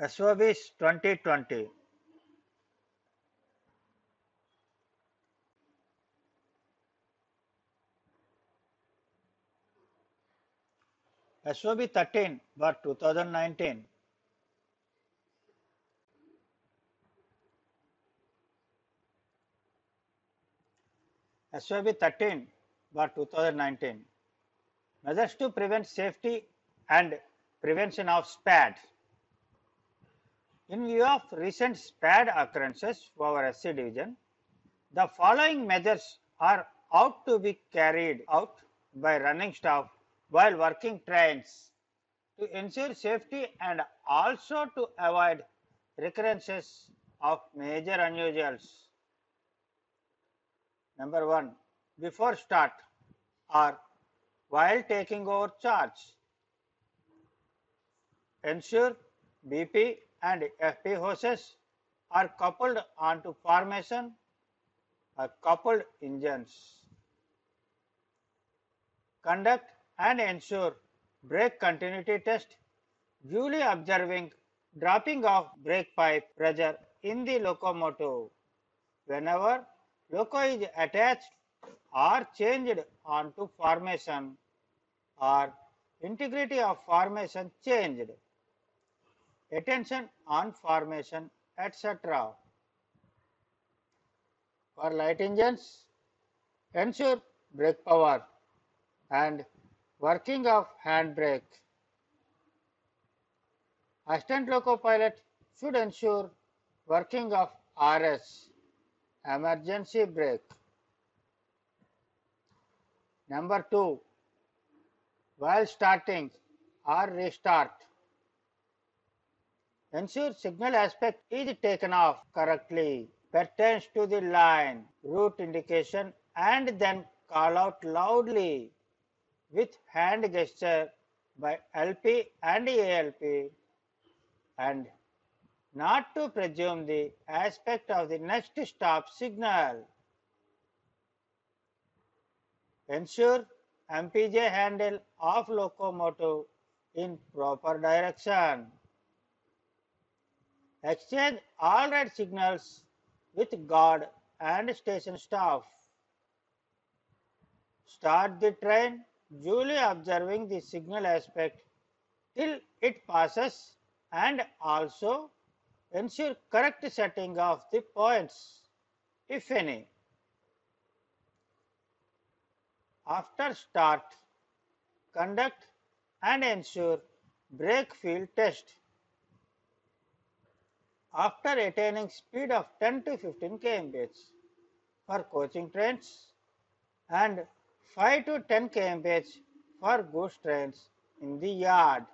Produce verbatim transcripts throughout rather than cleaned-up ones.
S O Bs twenty twenty. S O B thirteen bar twenty nineteen. S O B thirteen bar twenty nineteen. Measures to prevent safety and prevention of SPAD. In view of recent SPAD occurrences over S C division, the following measures are out to be carried out by running staff while working trains to ensure safety and also to avoid recurrences of major unusuals. Number one, before start or while taking over charge, ensure B P and F P hoses are coupled onto formation or coupled engines. Conduct and ensure brake continuity test, duly observing dropping of brake pipe pressure in the locomotive whenever loco is attached or changed onto formation or integrity of formation changed, attention on formation, et cetera. For light engines, ensure brake power and working of handbrake. Assistant loco pilot should ensure working of R S, emergency brake. Number two, while starting or restart, ensure signal aspect is taken off correctly, pertains to the line, route indication, and then call out loudly with hand gesture by L P and A L P, and not to presume the aspect of the next stop signal. Ensure M P J handle of locomotive in proper direction. Exchange all right signals with guard and station staff. Start the train duly observing the signal aspect till it passes and also ensure correct setting of the points, if any. After start, conduct and ensure brake field test. After attaining speed of ten to fifteen kilometers per hour for coaching trains and five to ten kilometers per hour for goods trains in the yard.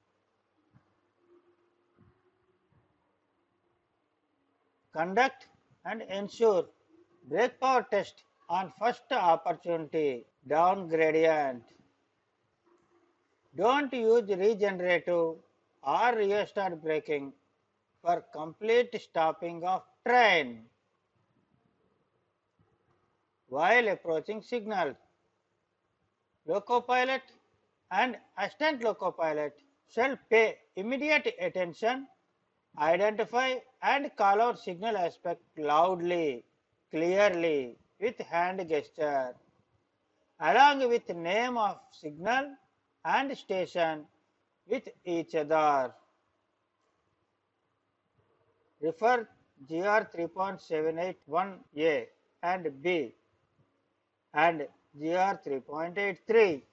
Conduct and ensure brake power test on first opportunity, down gradient. Don't use regenerative or restart braking for complete stopping of train. While approaching signal, loco pilot and assistant loco pilot shall pay immediate attention, identify and call out signal aspect loudly, clearly with hand gesture, along with name of signal and station with each other. Refer G R three point seven eight one A and B and G R three point eight three.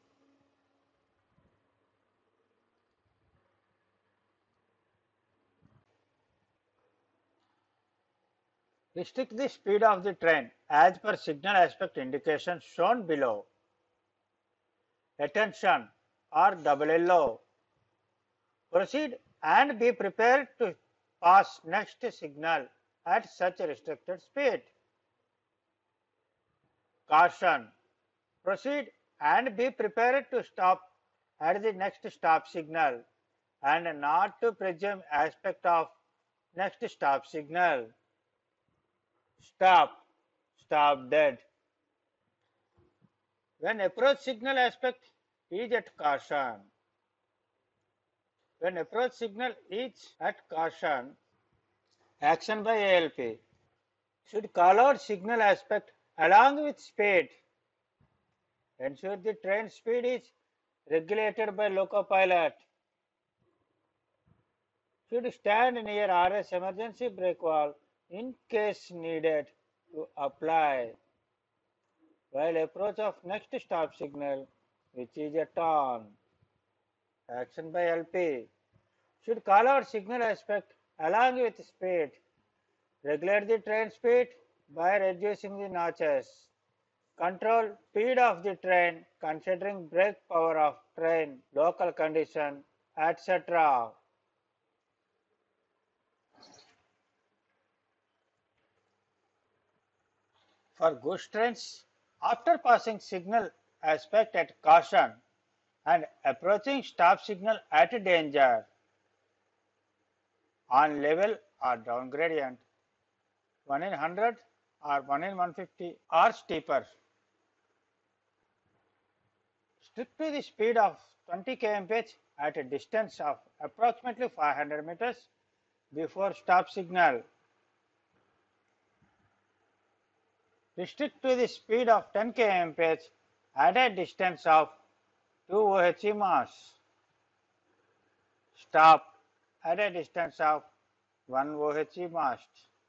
Restrict the speed of the train as per signal aspect indication shown below. Attention or double yellow. Proceed and be prepared to pass next signal at such restricted speed. Caution. Proceed and be prepared to stop at the next stop signal and not to presume aspect of next stop signal. Stop. Stop dead. When approach signal aspect is at caution. When approach signal is at caution, action by A L P should call out signal aspect along with speed. Ensure the train speed is regulated by loco pilot. Should stand near R S emergency brake valve in case needed to apply while approach of next stop signal, which is a turn. Action by L P should call out signal aspect along with speed. Regulate the train speed by reducing the notches. Control speed of the train considering brake power of train, local condition, et cetera. For goods trains, after passing signal aspect at caution and approaching stop signal at danger, on level or down gradient, one in one hundred or one in one hundred fifty or steeper, stick to the speed of twenty kilometers per hour at a distance of approximately five hundred meters before stop signal. Restrict to the speed of ten kilometers per hour at a distance of two O H E mass. Stop at a distance of one O H E mast.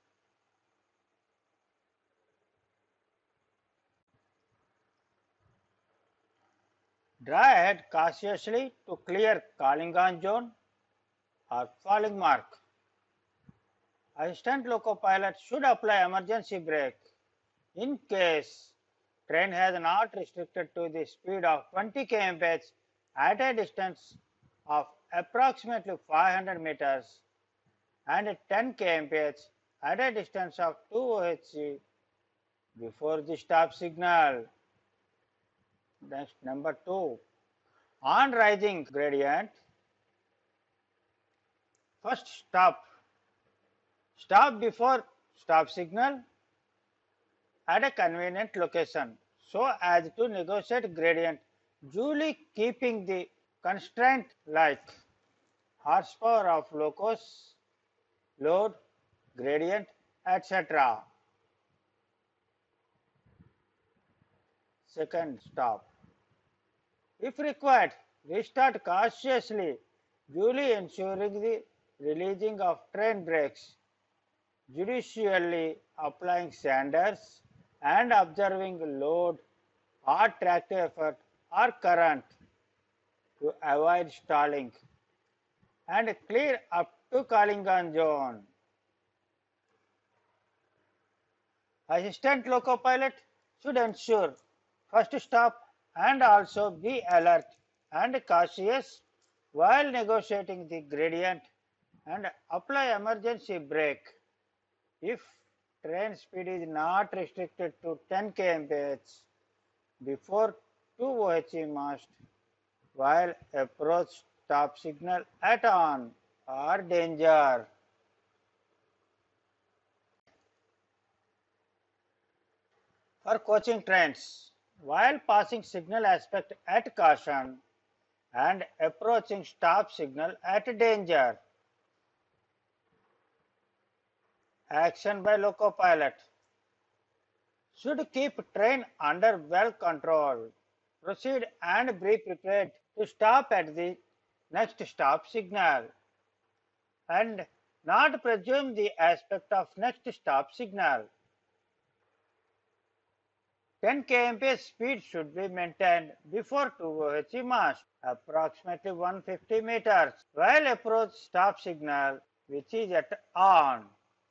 Draw ahead cautiously to clear calling on zone or falling mark. Assistant loco pilot should apply emergency brake in case train has not restricted to the speed of twenty kilometers per hour at a distance of approximately five hundred meters and ten kilometers per hour at a distance of two O H E before the stop signal. Next, number two, on rising gradient, first stop. Stop before stop signal at a convenient location so as to negotiate gradient, duly keeping the constraint like horsepower of locos, load, gradient, et cetera. Second stop. If required, restart cautiously, duly ensuring the releasing of train brakes, judiciously applying sanders and observing load or tractive effort or current to avoid stalling and clear up to calling on zone. Assistant loco pilot should ensure first stop and also be alert and cautious while negotiating the gradient and apply emergency brake if train speed is not restricted to ten kilometers per hour before two O H E mast while approach stop signal at on or danger. For coaching trains, while passing signal aspect at caution and approaching stop signal at danger, action by loco pilot should keep train under well control, proceed and be prepared to stop at the next stop signal and not presume the aspect of next stop signal. ten kilometers per hour speed should be maintained before two O H E mast, approximately one hundred fifty meters, while approach stop signal which is at on.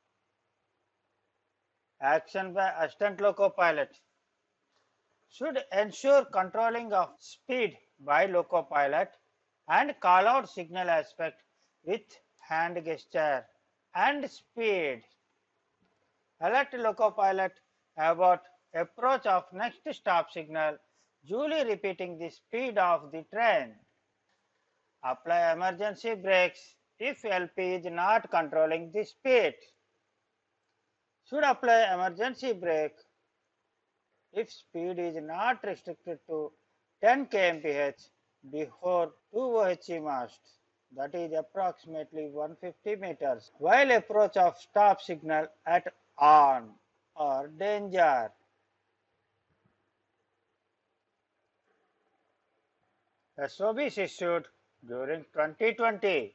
Action by assistant loco pilot should ensure controlling of speed by loco pilot and call out signal aspect with hand gesture and speed. Alert loco pilot about approach of next stop signal, duly repeating the speed of the train. Apply emergency brakes if L P is not controlling the speed. Should apply emergency brake if speed is not restricted to ten kilometers per hour before two O H E mast. that is approximately one hundred fifty meters, while approach of stop signal at on or danger. S O B is issued during twenty twenty.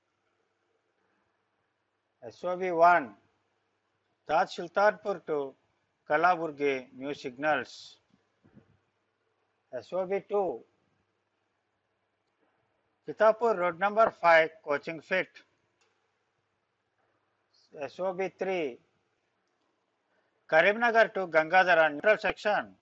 S O B one, Taj Sultanpur to Kalaburgi new signals. S O B two, Chitapur road number five coaching fit. S O B three, Karimnagar to Gangadhara neutral section.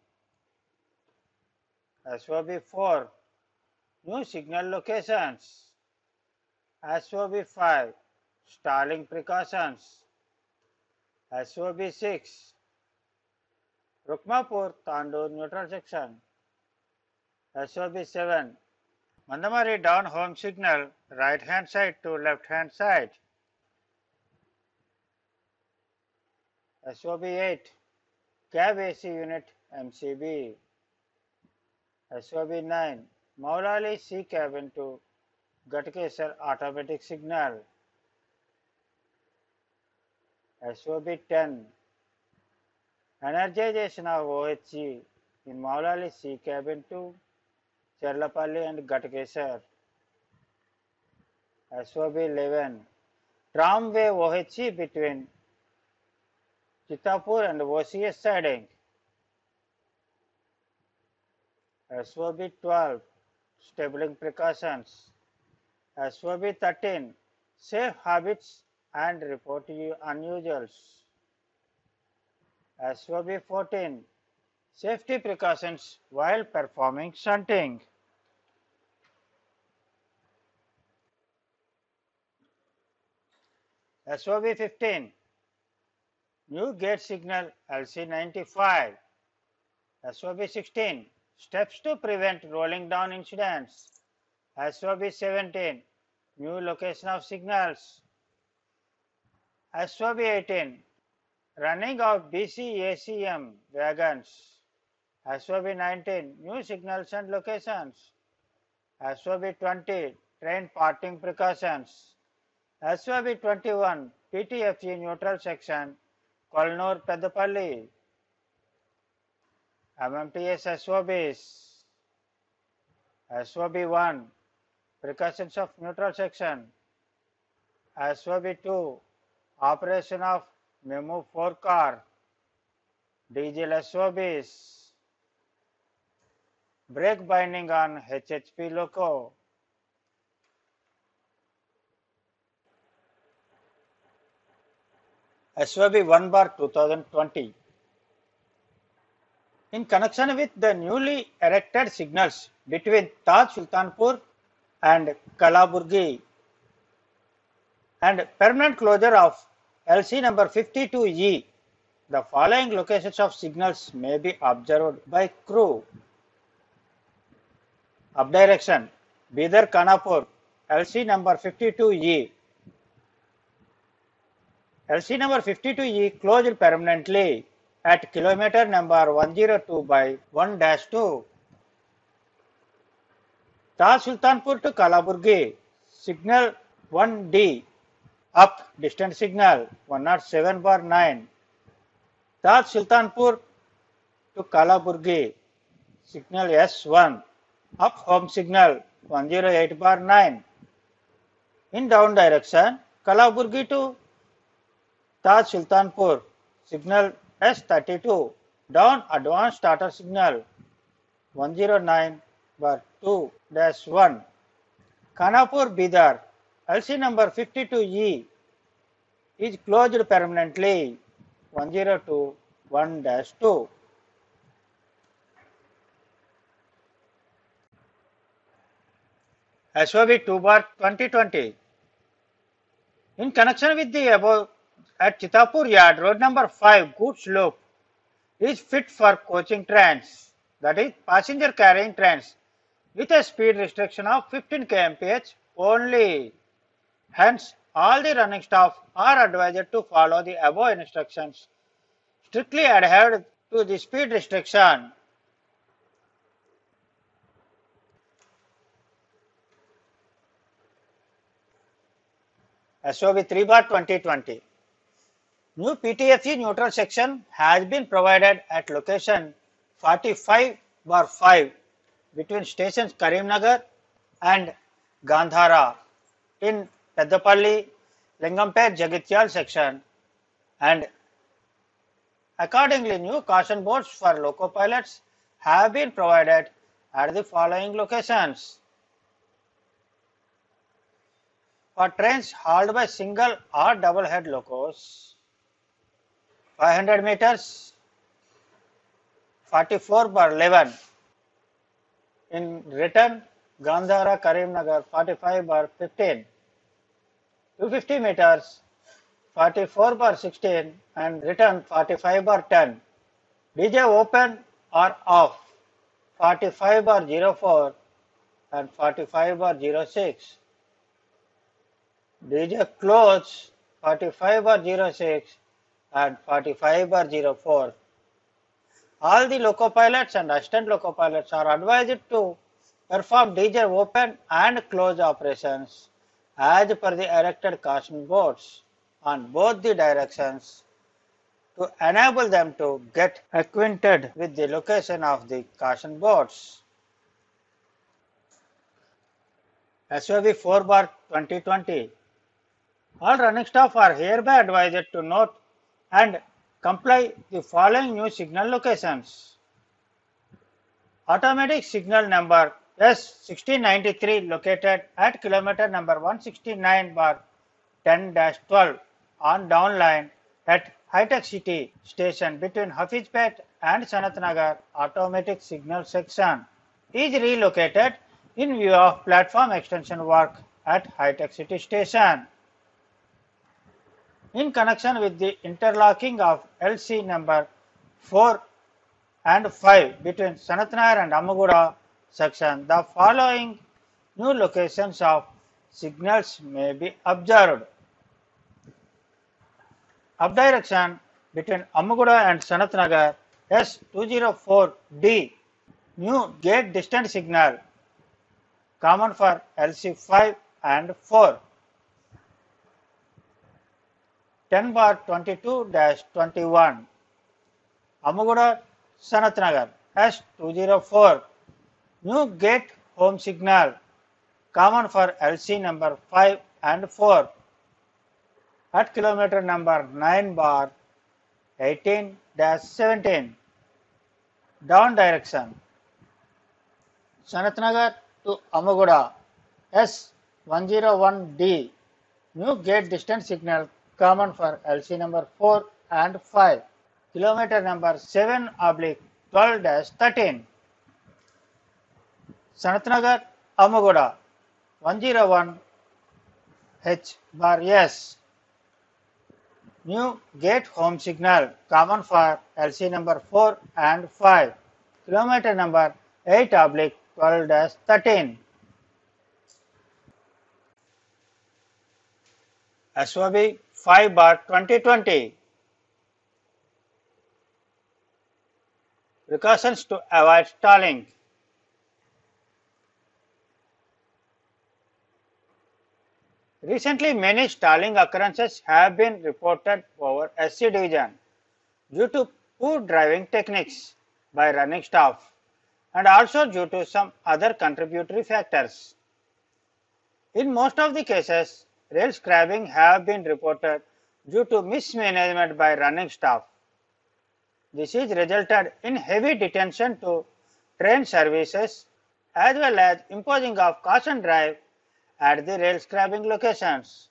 S O B four, new signal locations. S O B five, stalling precautions. S O B six, Rukmapur Tandur neutral section. S O B seven, Mandamari down home signal right hand side to left hand side. S O B eight, cab A C unit M C B. S O B nine, Maulali C cabin to Gatkesar automatic signal. S O B ten, energization of O H G in Maulali C cabin to Cherlapalli and Gatkesar. S O B eleven, tramway O H G between Chitapur and O C S siding. S O B twelve, stabling precautions. S O B thirteen, safe habits and report unusuals. S O B fourteen, safety precautions while performing shunting. S O B fifteen, new gate signal L C ninety-five. S O B sixteen, steps to prevent rolling down incidents. S O B seventeen, new location of signals. S O B eighteen, running of B C A C M wagons. S O B nineteen, new signals and locations. S O B twenty, train parting precautions. S O B twenty-one, P T F G neutral section, Kolnur Peddapalli. M M T S S O Bs. S O B one, precautions of neutral section. S O B two, operation of Memo four car. Diesel S O Bs. Brake binding on H H P loco. S O B one bar twenty twenty. In connection with the newly erected signals between Taj Sultanpur and Kalaburgi and permanent closure of L C number fifty-two E, the following locations of signals may be observed by crew. Up direction, Bidar Kanapur, L C number fifty-two E. L C number fifty-two E closed permanently at kilometer number one oh two by one dash two. Taj Sultanpur to Kalaburgi, signal one D, up distant signal one oh seven bar nine. Taj Sultanpur to Kalaburgi, signal S one, up home signal one oh eight bar nine. In down direction, Kalaburgi to Taj Sultanpur, signal S thirty-two, down advanced starter signal one oh nine bar two dash one. Khanapur Bidar, L C number fifty-two E is closed permanently one oh two one dash two. S O B two bar twenty twenty. In connection with the above, at Chitapur Yard, road number five, goods loop is fit for coaching trains, that is passenger carrying trains, with a speed restriction of fifteen kilometers per hour only. Hence, all the running staff are advised to follow the above instructions, strictly adhere to the speed restriction. S O B three bar twenty twenty. New P T F E neutral section has been provided at location forty-five bar five between stations Karimnagar and Gandhara in Peddapalli, Lingampet, Jagitial section, and accordingly new caution boards for loco pilots have been provided at the following locations. For trains hauled by single or double head locos, five hundred meters, forty-four bar eleven. In return, Gandhara Karimnagar forty-five bar fifteen. two hundred fifty meters, forty-four bar sixteen and return forty-five bar ten. D J open or off forty-five bar zero four and forty-five bar zero six. D J close forty-five bar zero six and forty-five bar zero four. All the loco pilots and assistant loco pilots are advised to perform D J open and close operations as per the erected caution boards on both the directions to enable them to get acquainted with the location of the caution boards. S O B four bar twenty twenty. All running staff are hereby advised to note and comply the following new signal locations. Automatic signal number S sixteen ninety-three located at kilometer number one sixty-nine bar ten dash twelve on downline at Hi-Tech City station between Hafizpet and Sanatnagar automatic signal section is relocated in view of platform extension work at Hi-Tech City station. In connection with the interlocking of L C number four and five between Sanatnagar and Ammaguda section, the following new locations of signals may be observed. Up direction between Ammaguda and Sanatnagar S two oh four D, new gate distance signal common for L C five and four. ten bar twenty-two dash twenty-one, Ammaguda Sanatnagar S two oh four, new gate home signal common for L C number five and four at kilometer number nine bar eighteen dash seventeen. Down direction Sanatnagar to Ammaguda S one oh one D, new gate distance signal common for L C number four and five, kilometer number seven oblique twelve dash thirteen. Sanatnagar Ammaguda one oh one H bar S, new gate home signal common for L C number four and five, kilometer number eight oblique twelve dash thirteen. S O B five bar twenty twenty. Precautions to avoid stalling. Recently, many stalling occurrences have been reported over S C division due to poor driving techniques by running staff and also due to some other contributory factors. In most of the cases, rail scrapping have been reported due to mismanagement by running staff. This is resulted in heavy detention to train services as well as imposing of caution drive at the rail scrapping locations.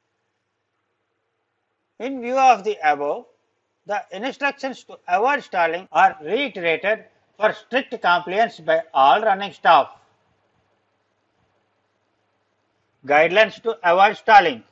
In view of the above, the instructions to avoid stalling are reiterated for strict compliance by all running staff. Guidelines to avoid stalling.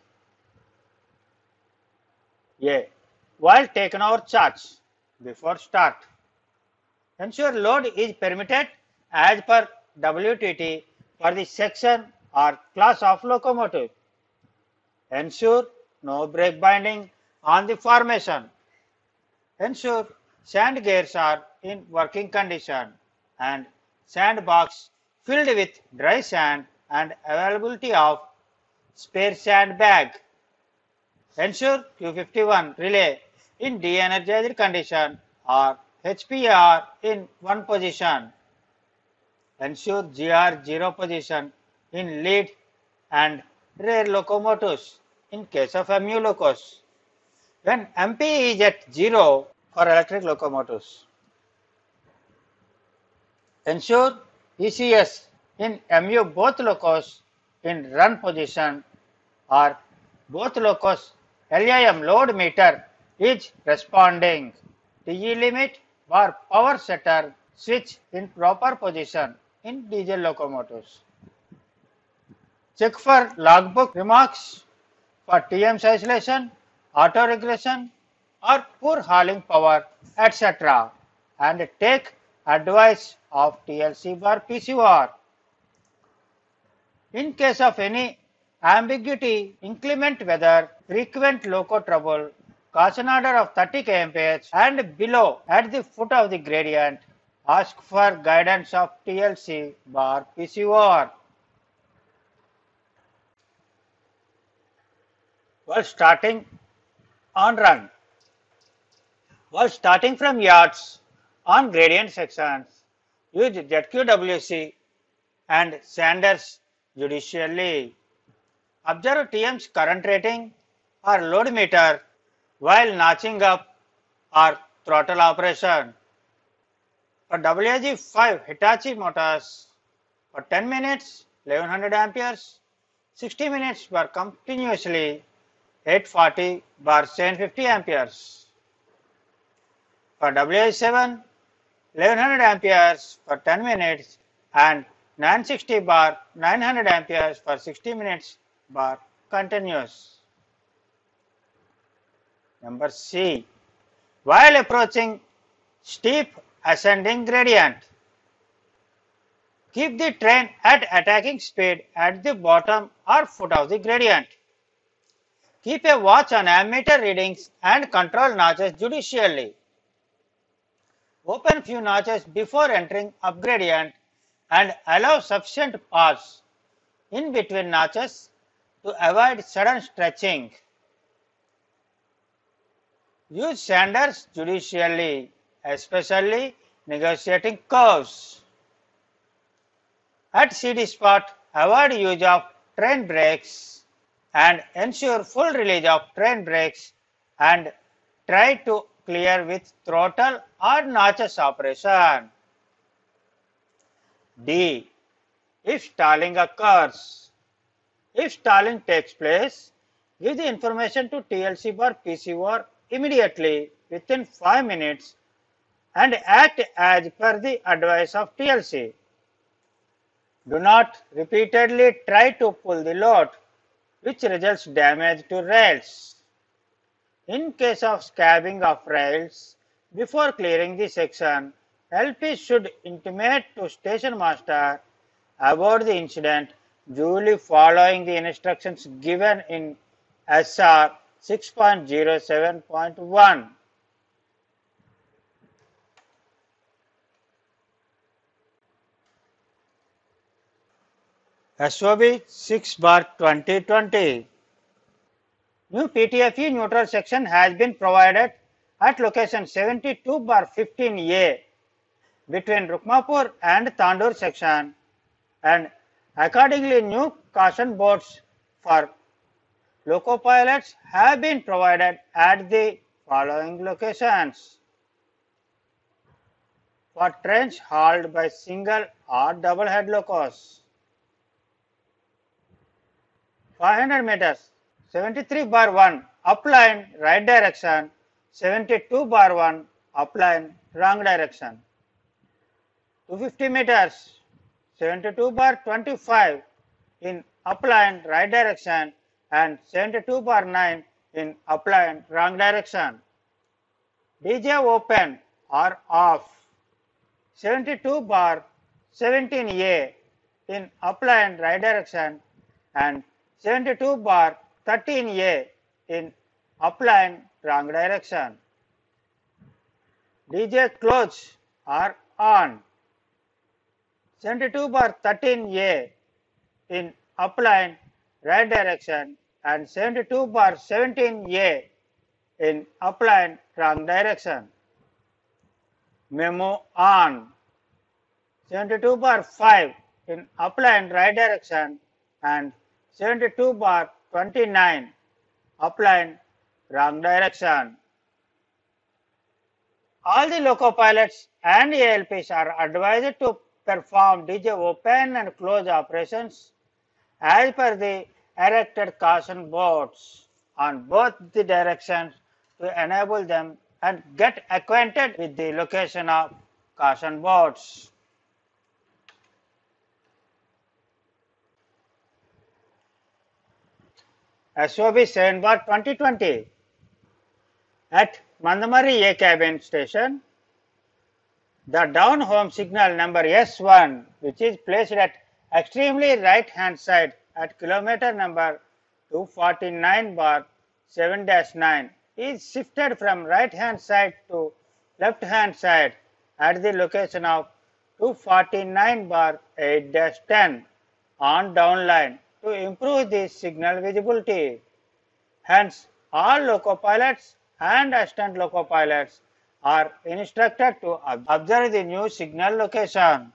A. While taken over charge before start, ensure load is permitted as per W T T for the section or class of locomotive. Ensure no brake binding on the formation. Ensure sand gears are in working condition and sandbox filled with dry sand and availability of spare sand bag. Ensure Q fifty-one relay in de-energized condition or H P R in one position. Ensure G R zero position in lead and rear locomotives in case of M U locos. When M P is at zero for electric locomotives. Ensure E C S in M U both locos in run position or both locos L I M load meter is responding. T E limit or power setter switch in proper position in diesel locomotives. Check for logbook remarks for T M's isolation, auto regression or poor hauling power, et cetera and take advice of T L C bar P C O R. In case of any ambiguity, inclement weather, frequent loco trouble, caution order of thirty kilometers per hour and below at the foot of the gradient, ask for guidance of T L C bar P C O R. While starting on run, while starting from yards on gradient sections, use Z Q W C and Sanders judicially. Observe T M's current rating or load meter while notching up or throttle operation. For W A G five Hitachi motors, for ten minutes eleven hundred amperes, sixty minutes per continuously eight forty bar seven fifty amperes. For W A G seven eleven hundred amperes for ten minutes and nine sixty bar nine hundred amperes for sixty minutes bar continuous. Number C. While approaching steep ascending gradient, keep the train at attacking speed at the bottom or foot of the gradient. Keep a watch on ammeter readings and control notches judicially. Open few notches before entering up gradient and allow sufficient pause in between notches to avoid sudden stretching. Use Sanders judicially, especially negotiating curves. At C D spot, avoid use of train brakes and ensure full release of train brakes and try to clear with throttle or notches operation. D. If stalling occurs. If stalling takes place, give the information to T L C bar P C O R immediately within five minutes and act as per the advice of T L C. Do not repeatedly try to pull the load, which results damage to rails. In case of scabbing of rails, before clearing the section, L P should intimate to station master about the incident, duly following the instructions given in S R six point zero seven point one. S O B six bar twenty twenty. New P T F E neutral section has been provided at location seventy-two bar fifteen A between Rukmapur and Tandur section, and accordingly new caution boards for loco pilots have been provided at the following locations. For trains hauled by single or double head locos, five hundred meters, seventy-three bar one upline right direction, seventy-two bar one upline wrong direction. two hundred fifty meters, seventy-two bar twenty-five in upline right direction and seventy-two bar nine in upline wrong direction. D J open or off, seventy-two bar seventeen A in upline right direction and seventy-two bar thirteen A in upline wrong direction. D J close or on, seventy-two bar thirteen A in upline right direction and seventy-two bar seventeen A in upline wrong direction. Memo on. seventy-two bar five in upline right direction and seventy-two bar twenty-nine upline wrong direction. All the loco pilots and A L Ps are advised to perform D J open and close operations as per the erected caution boards on both the directions to enable them and get acquainted with the location of caution boards. S O B seven bar twenty twenty. At Mandamari A cabin station, the down home signal number S one, which is placed at extremely right hand side at kilometer number two forty-nine bar seven dash nine, is shifted from right hand side to left hand side at the location of two forty-nine bar eight dash ten on downline to improve the signal visibility. Hence, all loco pilots and assistant loco pilots are instructed to observe the new signal location.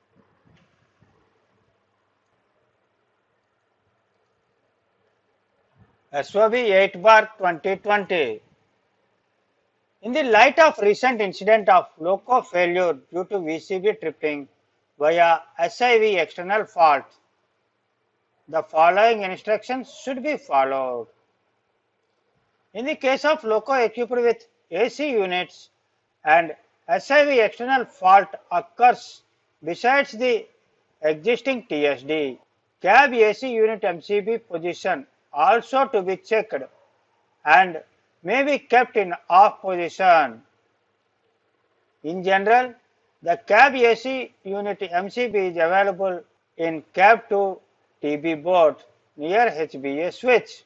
S O B eight bar twenty twenty. In the light of recent incident of loco failure due to V C B tripping via S I V external fault, the following instructions should be followed. In the case of loco equipped with A C units and S I V external fault occurs besides the existing T S D, cab A C unit M C B position also to be checked and may be kept in off position. In general, the cab A C unit M C B is available in cab two T B board near H B A switch.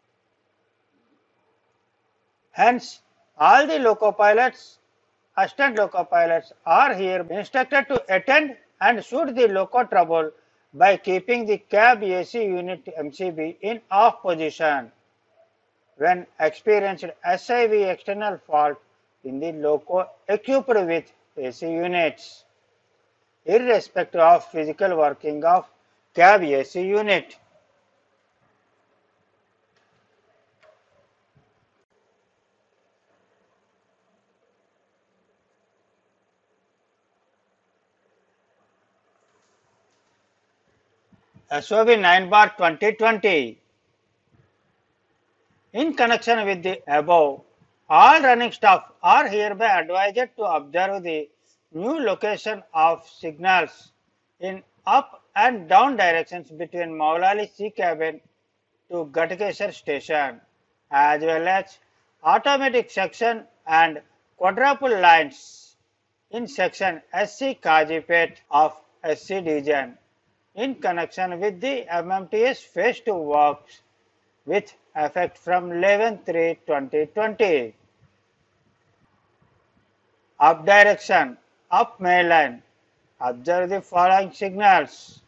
Hence, all the loco pilots, assistant loco pilots are here instructed to attend and shoot the loco trouble by keeping the cab A C unit M C B in off position when experienced S I V external fault in the loco equipped with A C units, irrespective of physical working of cab A C unit. S O B nine bar twenty twenty. In connection with the above, all running staff are hereby advised to observe the new location of signals in up and down directions between Maulali C cabin to Gatkesar station, as well as automatic section and quadruple lines in section S C Kazipet of S C division in connection with the M M T S phase two works with effect from eleven three twenty twenty. Up direction, up main line, observe the following signals.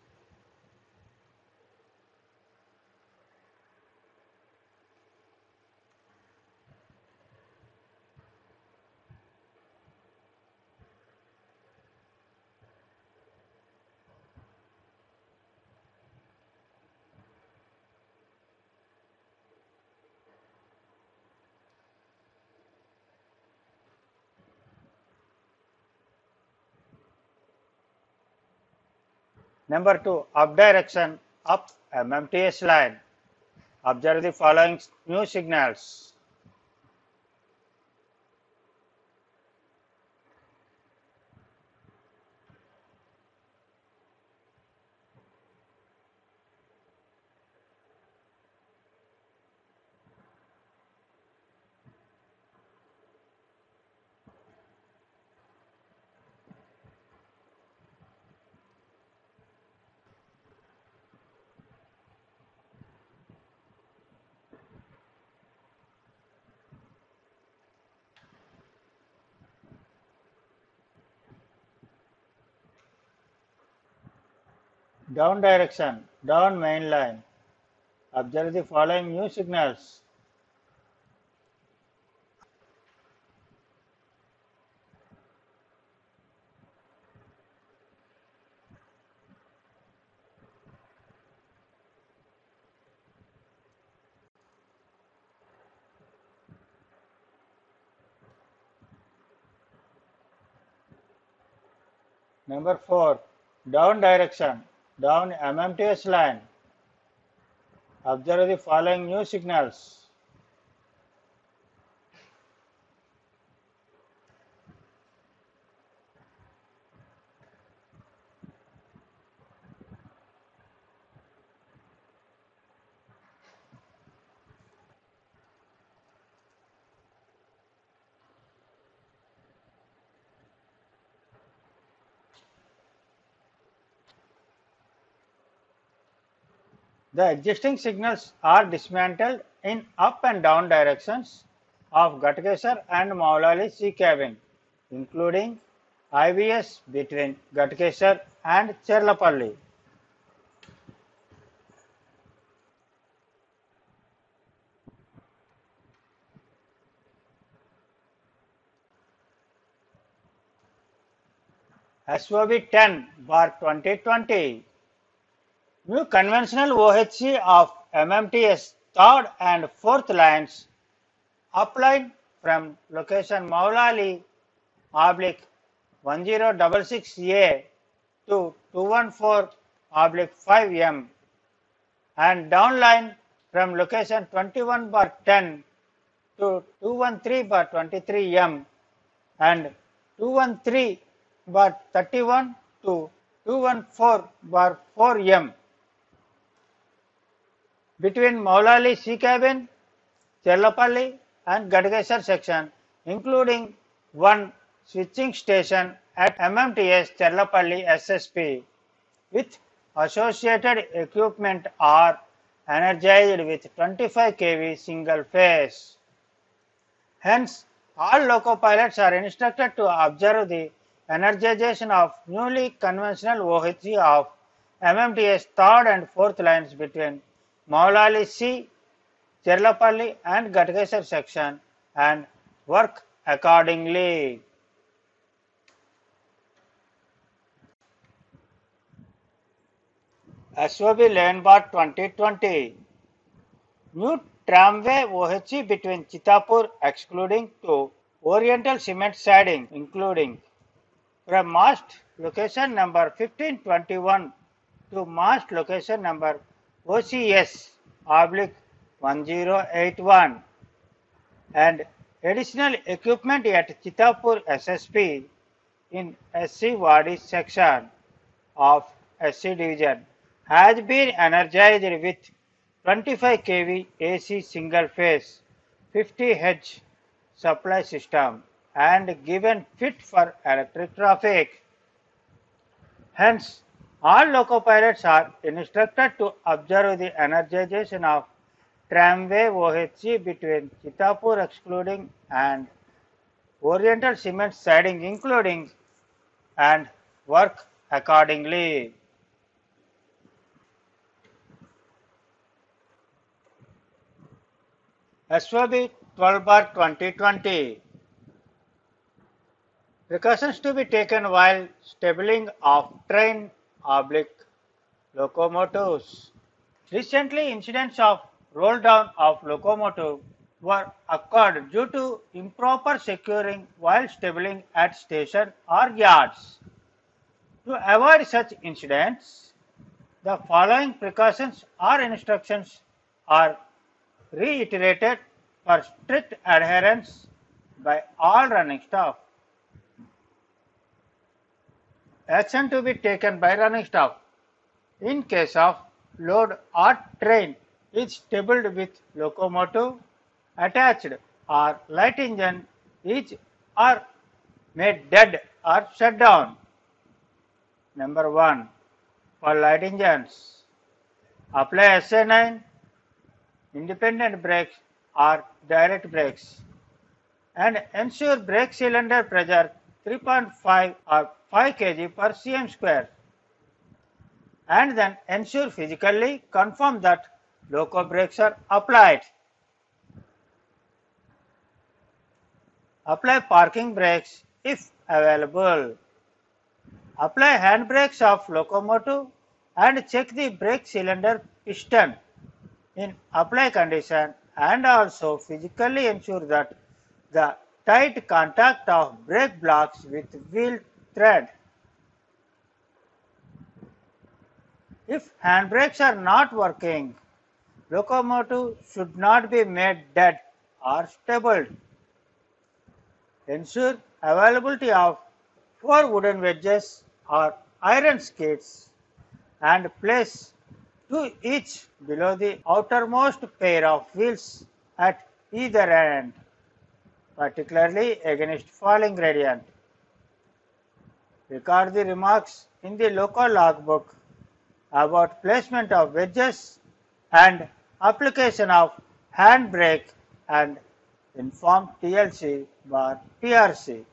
Number two, up direction, up M M T S line. Observe the following new signals. Down direction, down main line. Observe the following new signals. Number four, down direction, down M M T S line. Observe the following new signals. The existing signals are dismantled in up and down directions of Gatkesar and Maulali Sea Cabin, including I V S between Gatkesar and Cherlapalli. S O B ten bar twenty twenty. New conventional O H C of M M T S third and fourth lines applied from location Maulali oblique one zero six six A to two fourteen oblique five M and downline from location twenty-one bar ten to two thirteen bar twenty-three M and two thirteen bar thirty-one to two fourteen bar four M. Between Maulali Sea Cabin, Cherlapalli and Gatkesar section, including one switching station at M M T S Cherlapalli S S P with associated equipment are energized with twenty-five K V single phase. Hence, all loco pilots are instructed to observe the energization of newly conventional O H C of M M T S third and fourth lines between Maulali Sea, Cherlapalli and Gatkesar section and work accordingly. S O B eleven bar twenty twenty. New tramway O H C between Chitapur excluding to Oriental cement siding including from mast location number fifteen twenty-one to mast location number O C S oblique one zero eight one and additional equipment at Chitapur S S P in S C Wadi section of S C division has been energized with twenty-five K V A C single phase fifty H supply system and given fit for electric traffic. Hence, all loco pilots are instructed to observe the energization of tramway O H C between Chitapur excluding and Oriental cement siding including and work accordingly. S O B twelve bar twenty twenty. Precautions to be taken while stabling of train oblique locomotives. Recently, incidents of roll down of locomotive were occurred due to improper securing while stabling at station or yards. To avoid such incidents, the following precautions or instructions are reiterated for strict adherence by all running staff. Action to be taken by running staff. In case of load or train is stabled with locomotive attached or light engine is or made dead or shut down. Number one, for light engines, apply S A nine, independent brakes or direct brakes and ensure brake cylinder pressure three point five or five kilograms per centimeter square and then ensure physically confirm that loco brakes are applied. Apply parking brakes if available. Apply hand brakes of locomotive and check the brake cylinder piston in apply condition, and also physically ensure that the tight contact of brake blocks with wheel thread. If handbrakes are not working, locomotive should not be made dead or stabled. Ensure availability of four wooden wedges or iron skids and place two each below the outermost pair of wheels at either end, particularly against falling gradient. Record the remarks in the local logbook about placement of wedges and application of handbrake, and inform T L C bar P R C.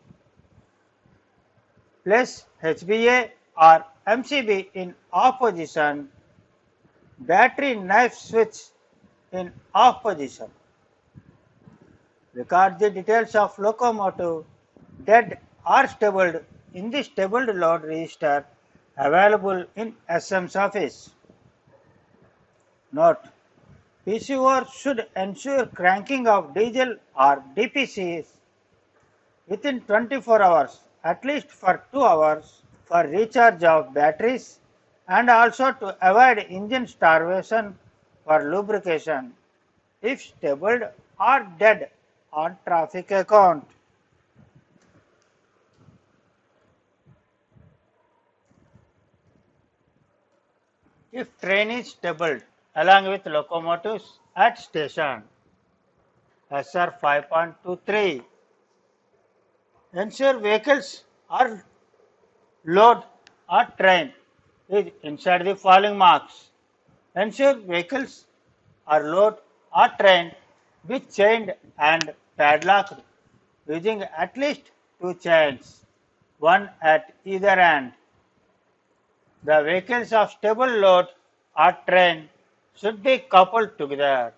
Place H B A or M C B in off position, battery knife switch in off position. Record the details of locomotive dead or stabled in the stabled load register available in S M's office. Note: P C O R should ensure cranking of diesel or D P Cs within twenty-four hours, at least for two hours, for recharge of batteries and also to avoid engine starvation for lubrication if stabled or dead on traffic account. If train is stabled along with locomotives at station, S R five point two three, ensure vehicles are load or train is inside the following marks. Ensure vehicles are load or train be chained and padlocked using at least two chains, one at either end. The vehicles of stable load or train should be coupled together.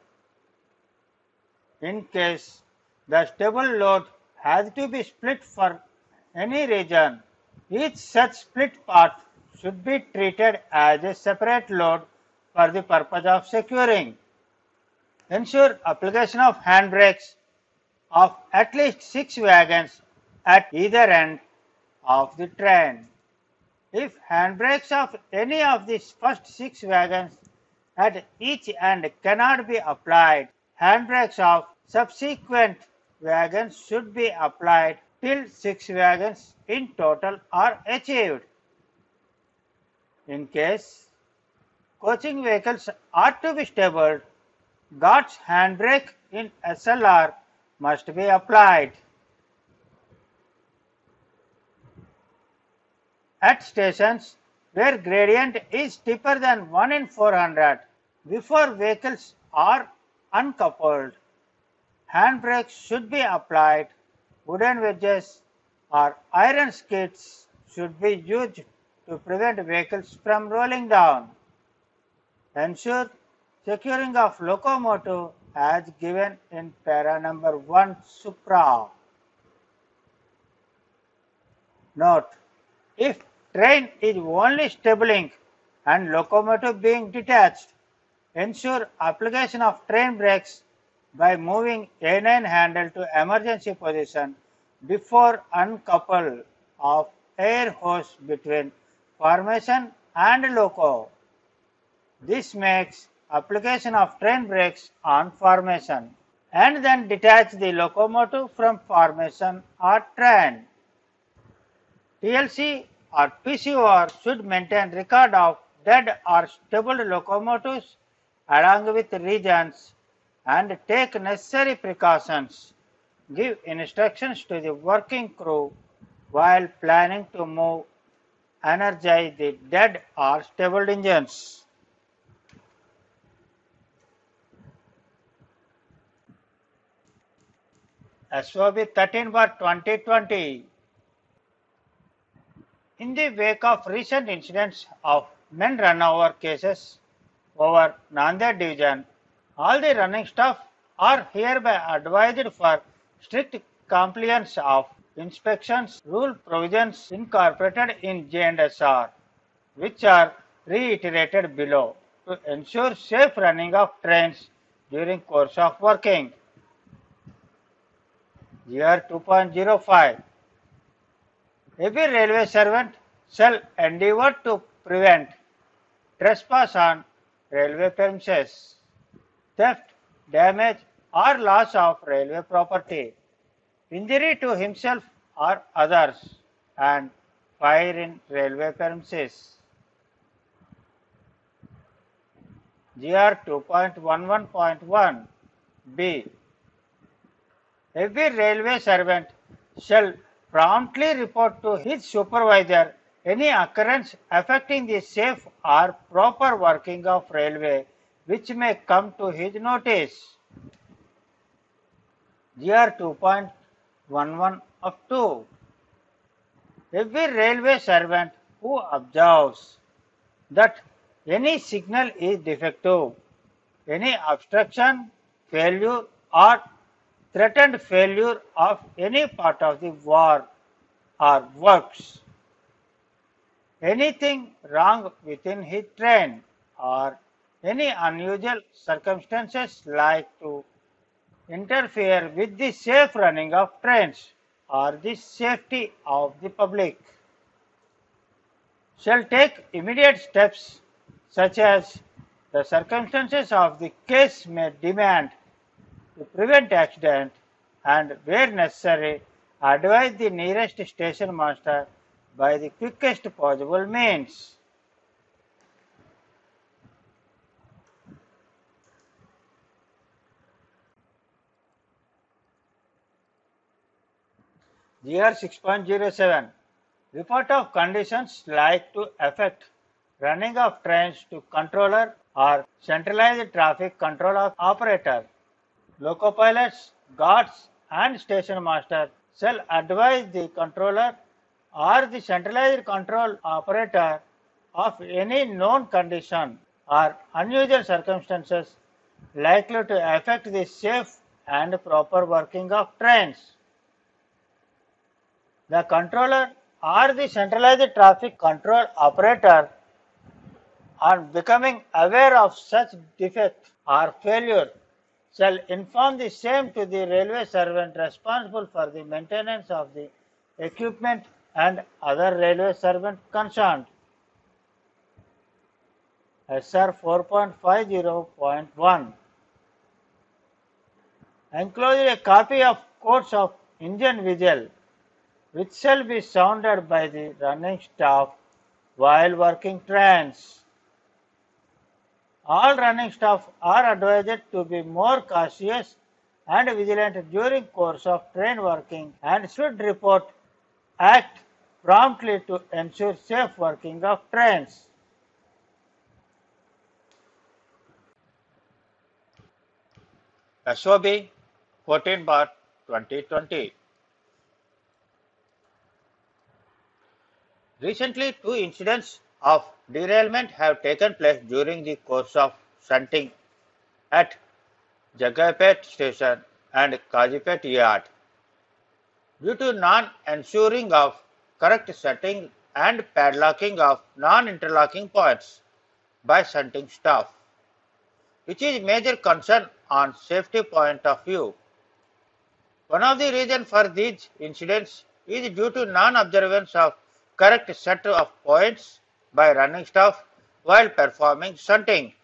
In case the stable load has to be split for any reason, each such split part should be treated as a separate load for the purpose of securing. Ensure application of handbrakes of at least six wagons at either end of the train. If handbrakes of any of the first six wagons at each end cannot be applied, handbrakes of subsequent wagons should be applied till six wagons in total are achieved. In case coaching vehicles are to be stabled, God's handbrake in S L R must be applied. At stations where gradient is steeper than one in four hundred, before vehicles are uncoupled, handbrakes should be applied. Wooden wedges or iron skids should be used to prevent vehicles from rolling down. Ensure securing of locomotive as given in para number one supra. Note: if train is only stabling and locomotive being detached, ensure application of train brakes by moving A nine handle to emergency position before uncouple of air hose between formation and loco. This makes application of train brakes on formation and then detach the locomotive from formation or train. T L C or P C O R should maintain record of dead or stabled locomotives along with regions and take necessary precautions. Give instructions to the working crew while planning to move, energize the dead or stabled engines. S O B thirteen bar twenty twenty. In the wake of recent incidents of men runover cases, over Nanded division, all the running staff are hereby advised for strict compliance of inspections rule provisions incorporated in J and S R, which are reiterated below to ensure safe running of trains during course of working. G R two point zero five. Every railway servant shall endeavour to prevent trespass on railway premises, theft, damage or loss of railway property, injury to himself or others, and fire in railway premises. G R two point eleven point one B. Every railway servant shall promptly report to his supervisor any occurrence affecting the safe or proper working of railway which may come to his notice. G R two point eleven of two. Every railway servant who observes that any signal is defective, any obstruction, failure or threatened failure of any part of the war or works, anything wrong within his train or any unusual circumstances like to interfere with the safe running of trains or the safety of the public, shall take immediate steps such as the circumstances of the case may demand to prevent accident and where necessary advise the nearest station master by the quickest possible means. G R six point zero seven. Report of conditions like to affect running of trains to controller or centralized traffic control operator. Loco pilots, guards and station master shall advise the controller or the centralized control operator of any known condition or unusual circumstances likely to affect the safe and proper working of trains. The controller or the centralized traffic control operator, on becoming aware of such defect or failure, shall inform the same to the railway servant responsible for the maintenance of the equipment and other railway servant concerned. S R four point fifty point one. Enclosed a copy of codes of engine vigil which shall be sounded by the running staff while working trains. All running staff are advised to be more cautious and vigilant during course of train working and should report act promptly to ensure safe working of trains. S O B fourteen bar twenty twenty. Recently, two incidents of derailment have taken place during the course of shunting at Jagapet station and Kazipet yard. Due to non-ensuring of correct setting and padlocking of non-interlocking points by shunting staff, which is major concern on safety point of view. One of the reasons for these incidents is due to non-observance of correct set of points by running staff while performing shunting.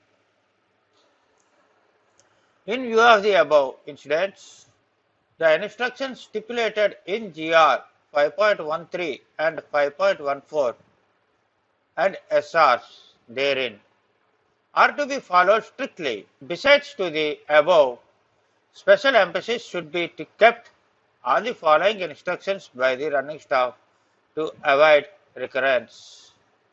In view of the above incidents, the instructions stipulated in G R five point thirteen and five point fourteen and S Rs therein are to be followed strictly. Besides to the above, special emphasis should be kept on the following instructions by the running staff to avoid recurrence.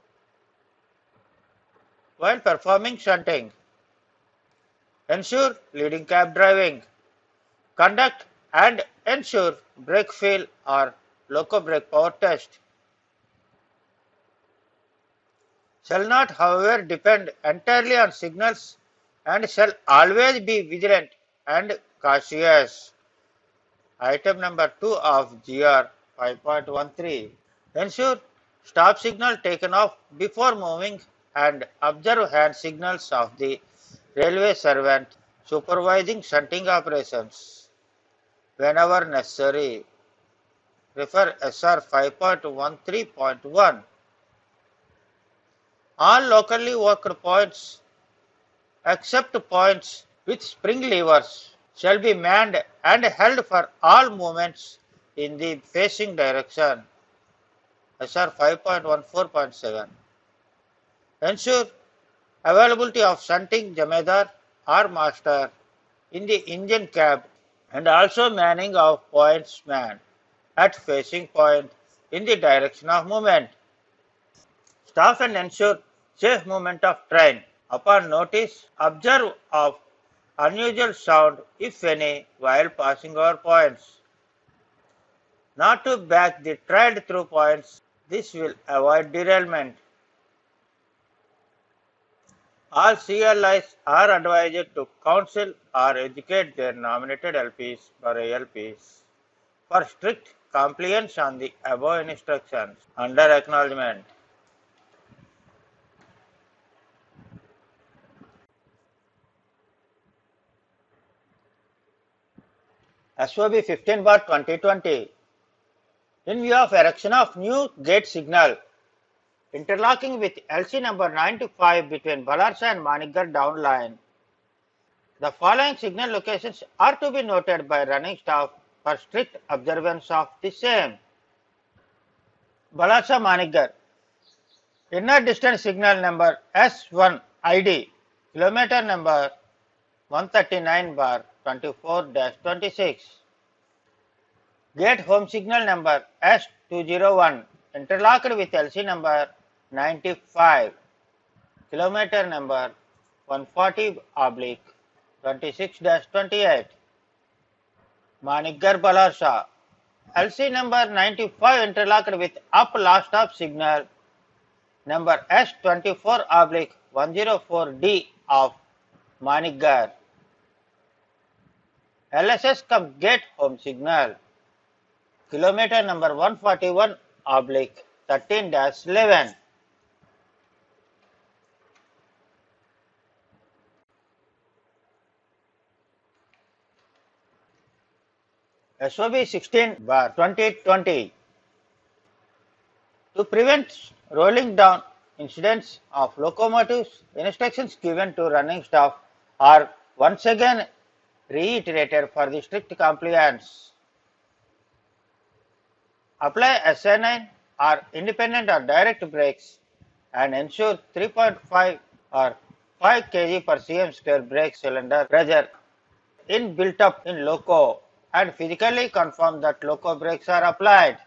While performing shunting, ensure leading cab driving, conduct and ensure brake feel or loco brake power test. shall not, however, depend entirely on signals and shall always be vigilant and cautious. Item number two of G R five point one three. Ensure stop signal taken off before moving and observe hand signals of the railway servant supervising shunting operations whenever necessary. Refer S R five point thirteen point one. All locally worked points except points with spring levers shall be manned and held for all movements in the facing direction. S R five point fourteen point seven. Ensure availability of shunting jamedar or master in the engine cab and also manning of points man at facing point in the direction of movement. Stop and ensure safe movement of train. Upon notice, observe of unusual sound, if any, while passing over points. Not to back the train through points, this will avoid derailment. All C L Is are advised to counsel or educate their nominated L Ps or A L Ps for strict compliance on the above instructions. Under acknowledgement. S O B fifteen bar twenty twenty. In view of erection of new gate signal interlocking with L C number ninety-five between Balarsa and Manikgarh down line, the following signal locations are to be noted by running staff for strict observance of the same. Balarsa Manikgarh, inner distance signal number S one I D, kilometer number one thirty-nine bar twenty-four dash twenty-six. Gate home signal number S two oh one, interlocked with L C number ninety-five, kilometer number one forty oblique twenty-six dash twenty-eight. Manikgarh Balarsa, L C number ninety-five interlocked with up last stop signal number S twenty-four oblique one oh four D of Manikgarh. L S S cum gate home signal, kilometer number one forty-one oblique thirteen dash eleven. S O B sixteen bar twenty twenty. To prevent rolling down incidents of locomotives, instructions given to running staff are once again reiterated for the strict compliance. Apply S A nine or independent or direct brakes and ensure three point five or five kilograms per centimeter square brake cylinder pressure in built up in loco and physically confirm that loco brakes are applied.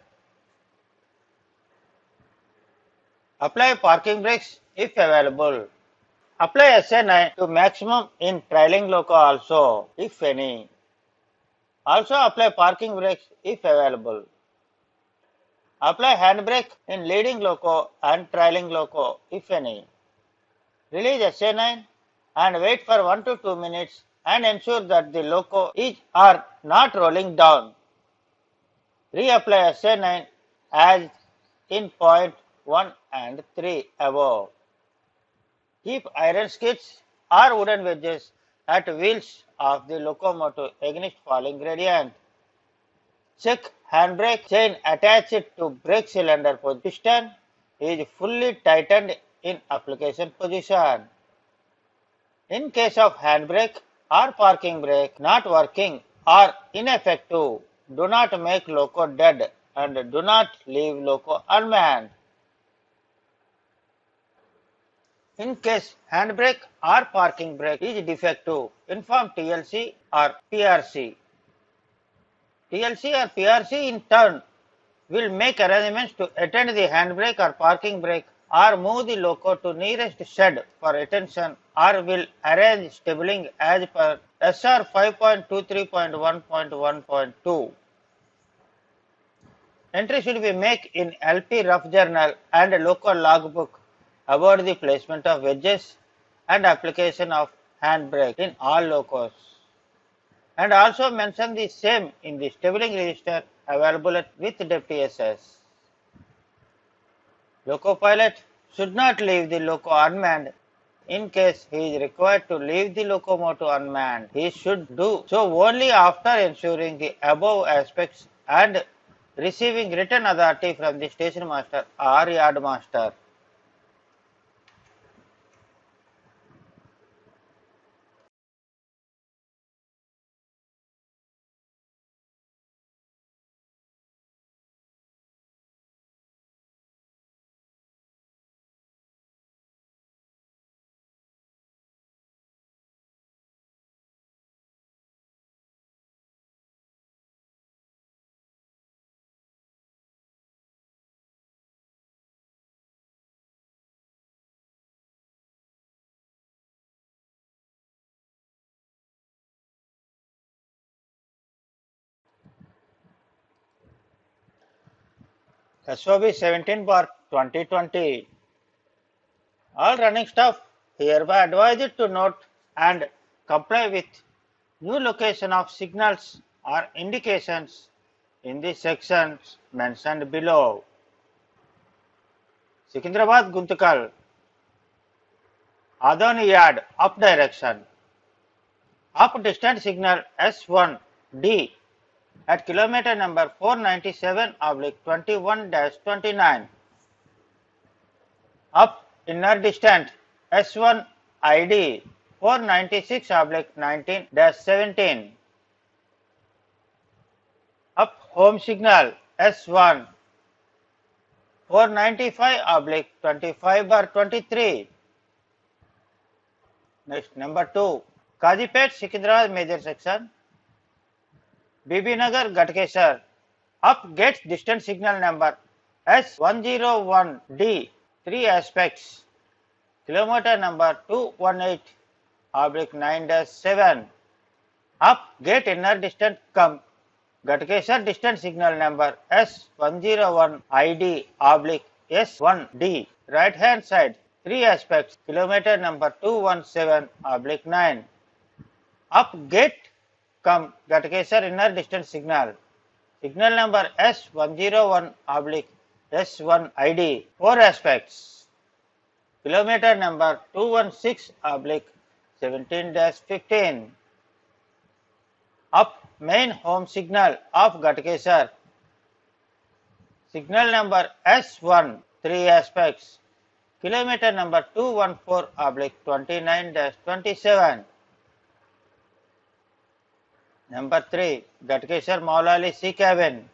Apply parking brakes if available. Apply S A nine to maximum in trailing loco also, if any. Also apply parking brakes if available. Apply handbrake in leading loco and trailing loco, if any. Release S A nine and wait for one to two minutes and ensure that the loco is or not rolling down. Reapply S A nine as in point one and three above. Keep iron skids or wooden wedges at wheels of the locomotive against falling gradient. Check handbrake chain attached to brake cylinder piston is fully tightened in application position. In case of handbrake or parking brake not working or ineffective, do not make loco dead and do not leave loco unmanned. In case handbrake or parking brake is defective, inform T L C or P R C. T L C or P R C in turn will make arrangements to attend the handbrake or parking brake or move the loco to nearest shed for attention or will arrange stabling as per S R five point twenty-three point one point one point two. Entry should be made in L P rough journal and local logbook about the placement of wedges and application of handbrake in all locos, and also mention the same in the stabling register available at, with D E P S S. Loco pilot should not leave the loco unmanned. In case he is required to leave the locomotive unmanned, he should do so only after ensuring the above aspects and receiving written authority from the station master or yard master. S O B seventeen bar twenty twenty. All running staff hereby advised to note and comply with new location of signals or indications in the sections mentioned below. Secunderabad Guntukal, Adoni Yard up direction, up distance signal S one D at kilometer number four ninety-seven oblique twenty-one dash twenty-nine, up inner distance S one I D four ninety-six oblique nineteen dash seventeen, up home signal S one four ninety-five oblique twenty-five bar twenty-three. Next, number two, Kazipet Secunderabad major section, Bibi Nagar Gatkesar, up gate distance signal number S one oh one D, three aspects, kilometer number two eighteen oblique nine dash seven, up gate inner distance come Gatkesar distance signal number S one oh one I D oblique S one D, right hand side, three aspects, kilometer number two seventeen oblique nine, up gate come Gatkesar inner distance signal, signal number S one oh one oblique S one I D, four aspects, kilometer number two sixteen oblique seventeen dash fifteen, up main home signal of Gatkesar, signal number S one, three aspects, kilometer number two fourteen oblique twenty-nine dash twenty-seven. Number three, Gatkesar Maulali Sea Cabin,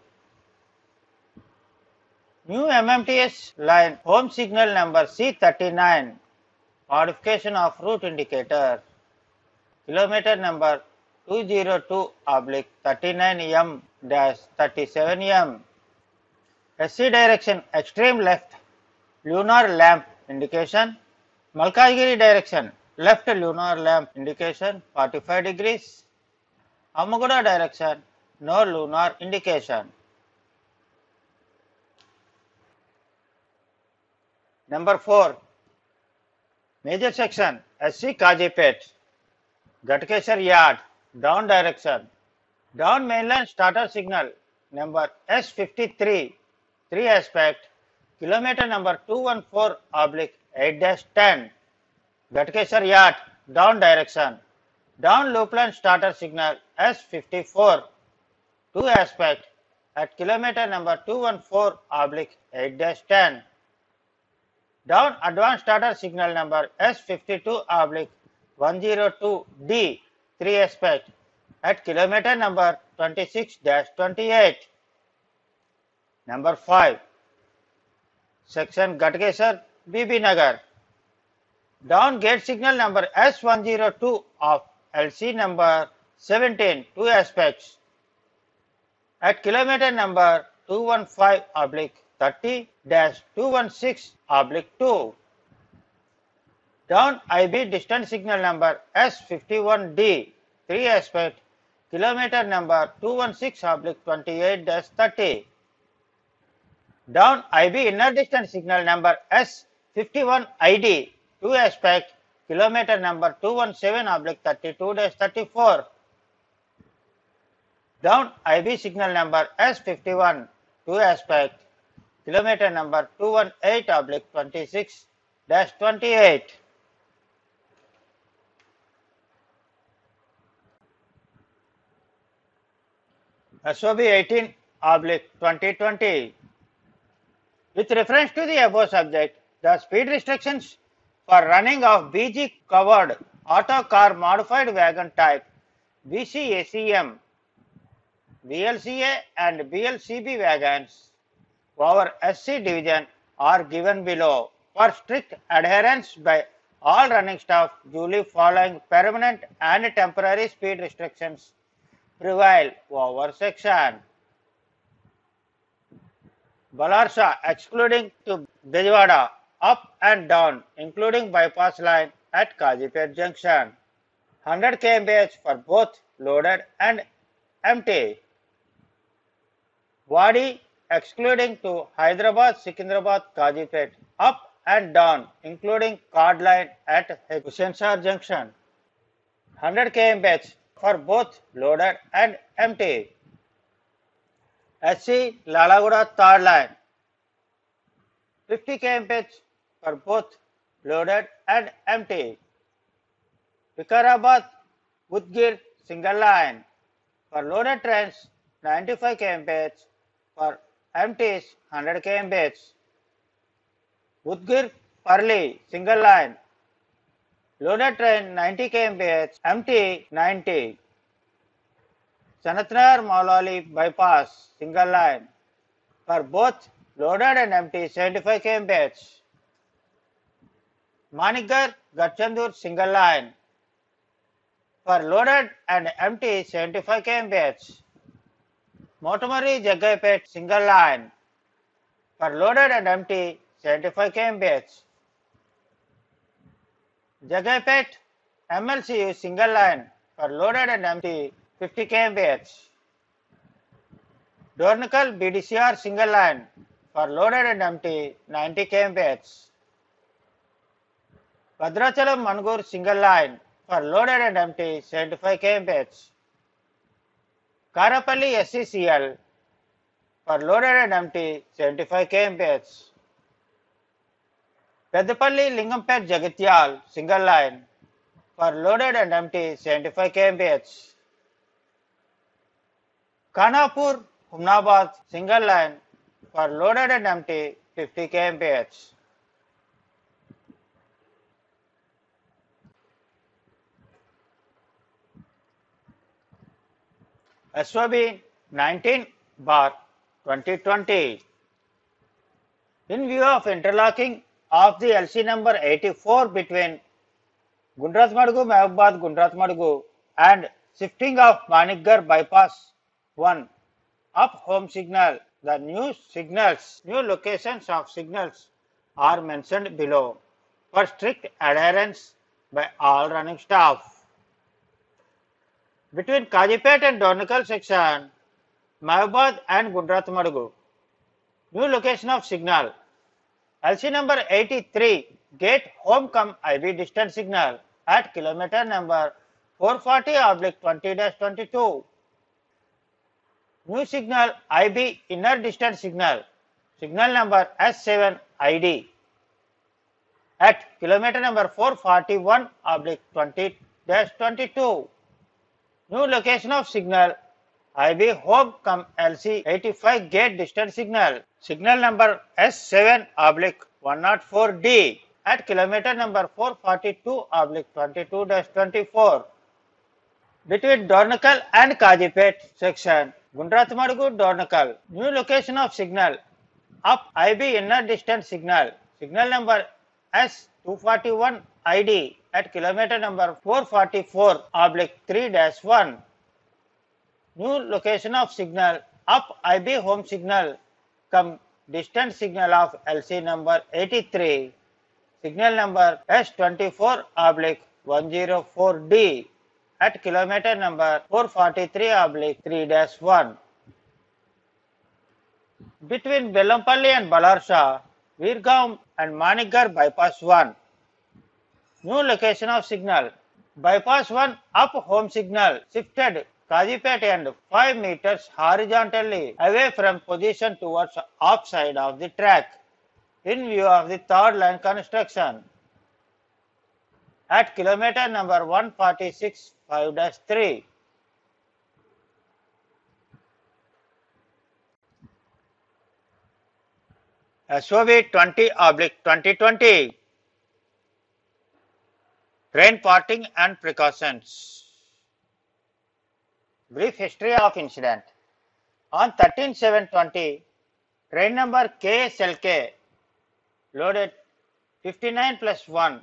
new M M T S line home signal number C thirty-nine, modification of route indicator, kilometer number two oh two oblique thirty-nine M dash thirty-seven M, S C direction extreme left lunar lamp indication, Malkajgiri direction left lunar lamp indication forty-five degrees, Amaguda direction no lunar indication. Number four, major section S C Kazipet, Gatkesar Yard, down direction, down mainline starter signal number S fifty-three, three aspect, kilometer number two fourteen oblique eight dash ten, Gatkesar Yard, down direction, down loopline starter signal S fifty-four, two aspect at kilometer number two fourteen oblique eight dash ten, down advanced starter signal number S fifty-two oblique one oh two D, three aspect at kilometer number twenty-six dash twenty-eight. Number five, section Gatkesar Bibi Nagar, down gate signal number S one oh two of L C number seventeen, two aspects at kilometer number two fifteen oblique thirty dash two sixteen oblique two, down I B distance signal number S fifty-one D, three aspect, kilometer number two sixteen oblique twenty-eight dash thirty, down I B inner distance signal number S fifty-one I D, two aspect, kilometer number two seventeen oblique thirty-two thirty-four. Down I B signal number S fifty-one, two aspect, kilometer number two eighteen oblique twenty-six twenty-eight. S O B eighteen oblique twenty twenty. With reference to the above subject, the speed restrictions for running of B G covered auto car modified wagon type B C A C M, B L C A and B L C B wagons over S C division are given below for strict adherence by all running staff duly following permanent and temporary speed restrictions prevail over section. Balarsa excluding to Bejwada up and down including bypass line at Kazipet junction. one hundred kilometers for both loaded and empty. Wadi excluding to Hyderabad Secunderabad Kazipet up and down including card line at Hussainsar junction. one hundred kilometers for both loaded and empty. S C Lalaguda third line, fifty kilometers for both loaded and empty. Vikarabad Udgir single line, for loaded trains ninety-five kilometers, for empties one hundred kilometers. Udgir Parli single line, loaded train ninety kilometers, empty ninety. Sanatnagar Maulali bypass single line, for both loaded and empty seventy-five kilometers. Manikgarh Garchandur single line, for loaded and empty seventy-five kilometers. Motumari Jagaipet single line, for loaded and empty seventy-five kilometers. Jagaipet M L C U single line, for loaded and empty fifty kilometers. Dornakal B D C R single line, for loaded and empty ninety kilometers. Bhadrachalam Mangur single line, for loaded and empty seventy-five kilometers. Karapalli S C C L, for loaded and empty seventy-five kilometers. Peddapalli Lingampet Jagatyal single line, for loaded and empty seventy-five kilometers. Khanapur Humnabad single line, for loaded and empty fifty kilometers. S O B nineteen bar twenty twenty. In view of interlocking of the L C number eighty-four between Gundratmadugu Mahabad Gundratmadugu and shifting of Manikgarh bypass one up home signal, the new signals, new locations of signals are mentioned below for strict adherence by all running staff. Between Kazipet and Dornakal section, Mahabad and Gundratmadugu, new location of signal, L C number eighty-three, gate home come I B distance signal at kilometer number four forty oblique twenty twenty-two. New signal I B inner distance signal, signal number S seven I D at kilometer number four forty-one oblique twenty twenty-two. New location of signal I B home come L C eighty-five gate distance signal, signal number S seven oblique one oh four D at kilometer number four forty-two oblique twenty-two twenty-four. Between Dornakal and Kazipet section, Gundratmadugu Dornakal, new location of signal up I B inner distance signal, signal number S two forty-one I D at kilometer number four forty-four oblique three one. New location of signal up I B home signal come distance signal of L C number eighty-three, signal number S twenty-four oblique one oh four D at kilometer number four forty-three oblique three one. Between Bellampalli and Balarsa, Virgaon and Manigar Bypass one. New location of signal. Bypass one up home signal shifted Kazipet and five meters horizontally away from position towards off side of the track in view of the third line construction at kilometer number one forty-six five dash three. S O B twenty twenty twenty. Train parting and precautions. Brief history of incident. On thirteen seven twenty, train number K S L K loaded fifty-nine plus one,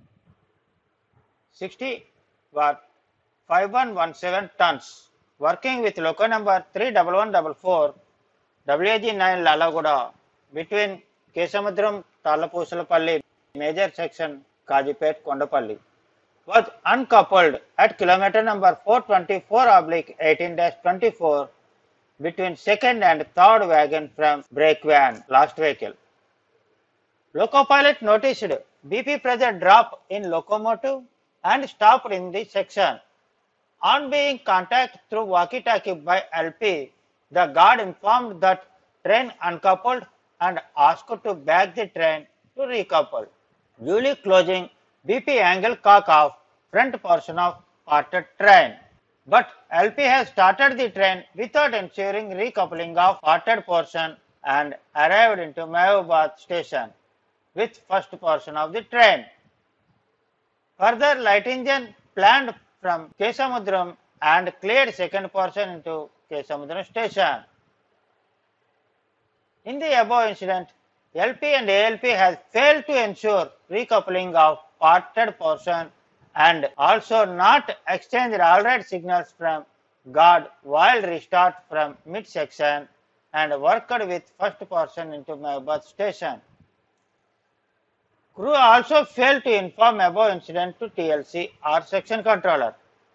sixty or five one one seven tons, working with loco number three one one four four, W A G nine Lalaguda between Kesamudram Talapusalapalli major section Kazipet Kondapalli, was uncoupled at kilometer number four twenty-four oblique eighteen dash twenty-four between second and third wagon from brake van, last vehicle. Loco pilot noticed B P pressure drop in locomotive and stopped in the section. On being contacted through walkie-talkie by L P, the guard informed that train uncoupled and asked to back the train to recouple, duly closing B P angle cock of front portion of parted train. But L P has started the train without ensuring recoupling of parted portion and arrived into Mahabad station with first portion of the train. Further, light engine planned from Kesamudram and cleared second portion into Kesamudram station. In the above incident, L P and A L P has failed to ensure recoupling of parted portion and also not exchanged all right signals from guard while restart from mid-section and worked with first portion into Mahabad station. Crew also failed to inform above incident to T L C or section controller.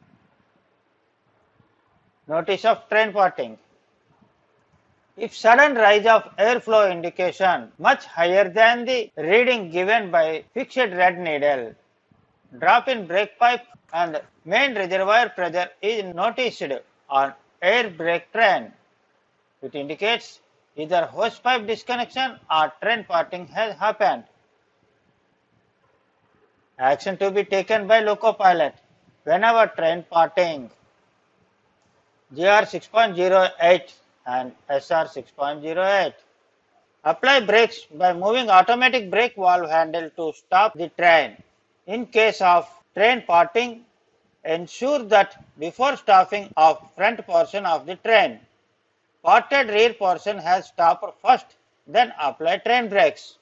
Notice of train parting. If sudden rise of airflow indication much higher than the reading given by fixed red needle, drop in brake pipe and main reservoir pressure is noticed on air brake train. It indicates either hose pipe disconnection or train parting has happened. Action to be taken by loco pilot whenever train parting. G R six point zero eight and S R six point zero eight. Apply brakes by moving automatic brake valve handle to stop the train. In case of train parting, ensure that before stopping of front portion of the train, parted rear portion has stopped first, then apply train brakes.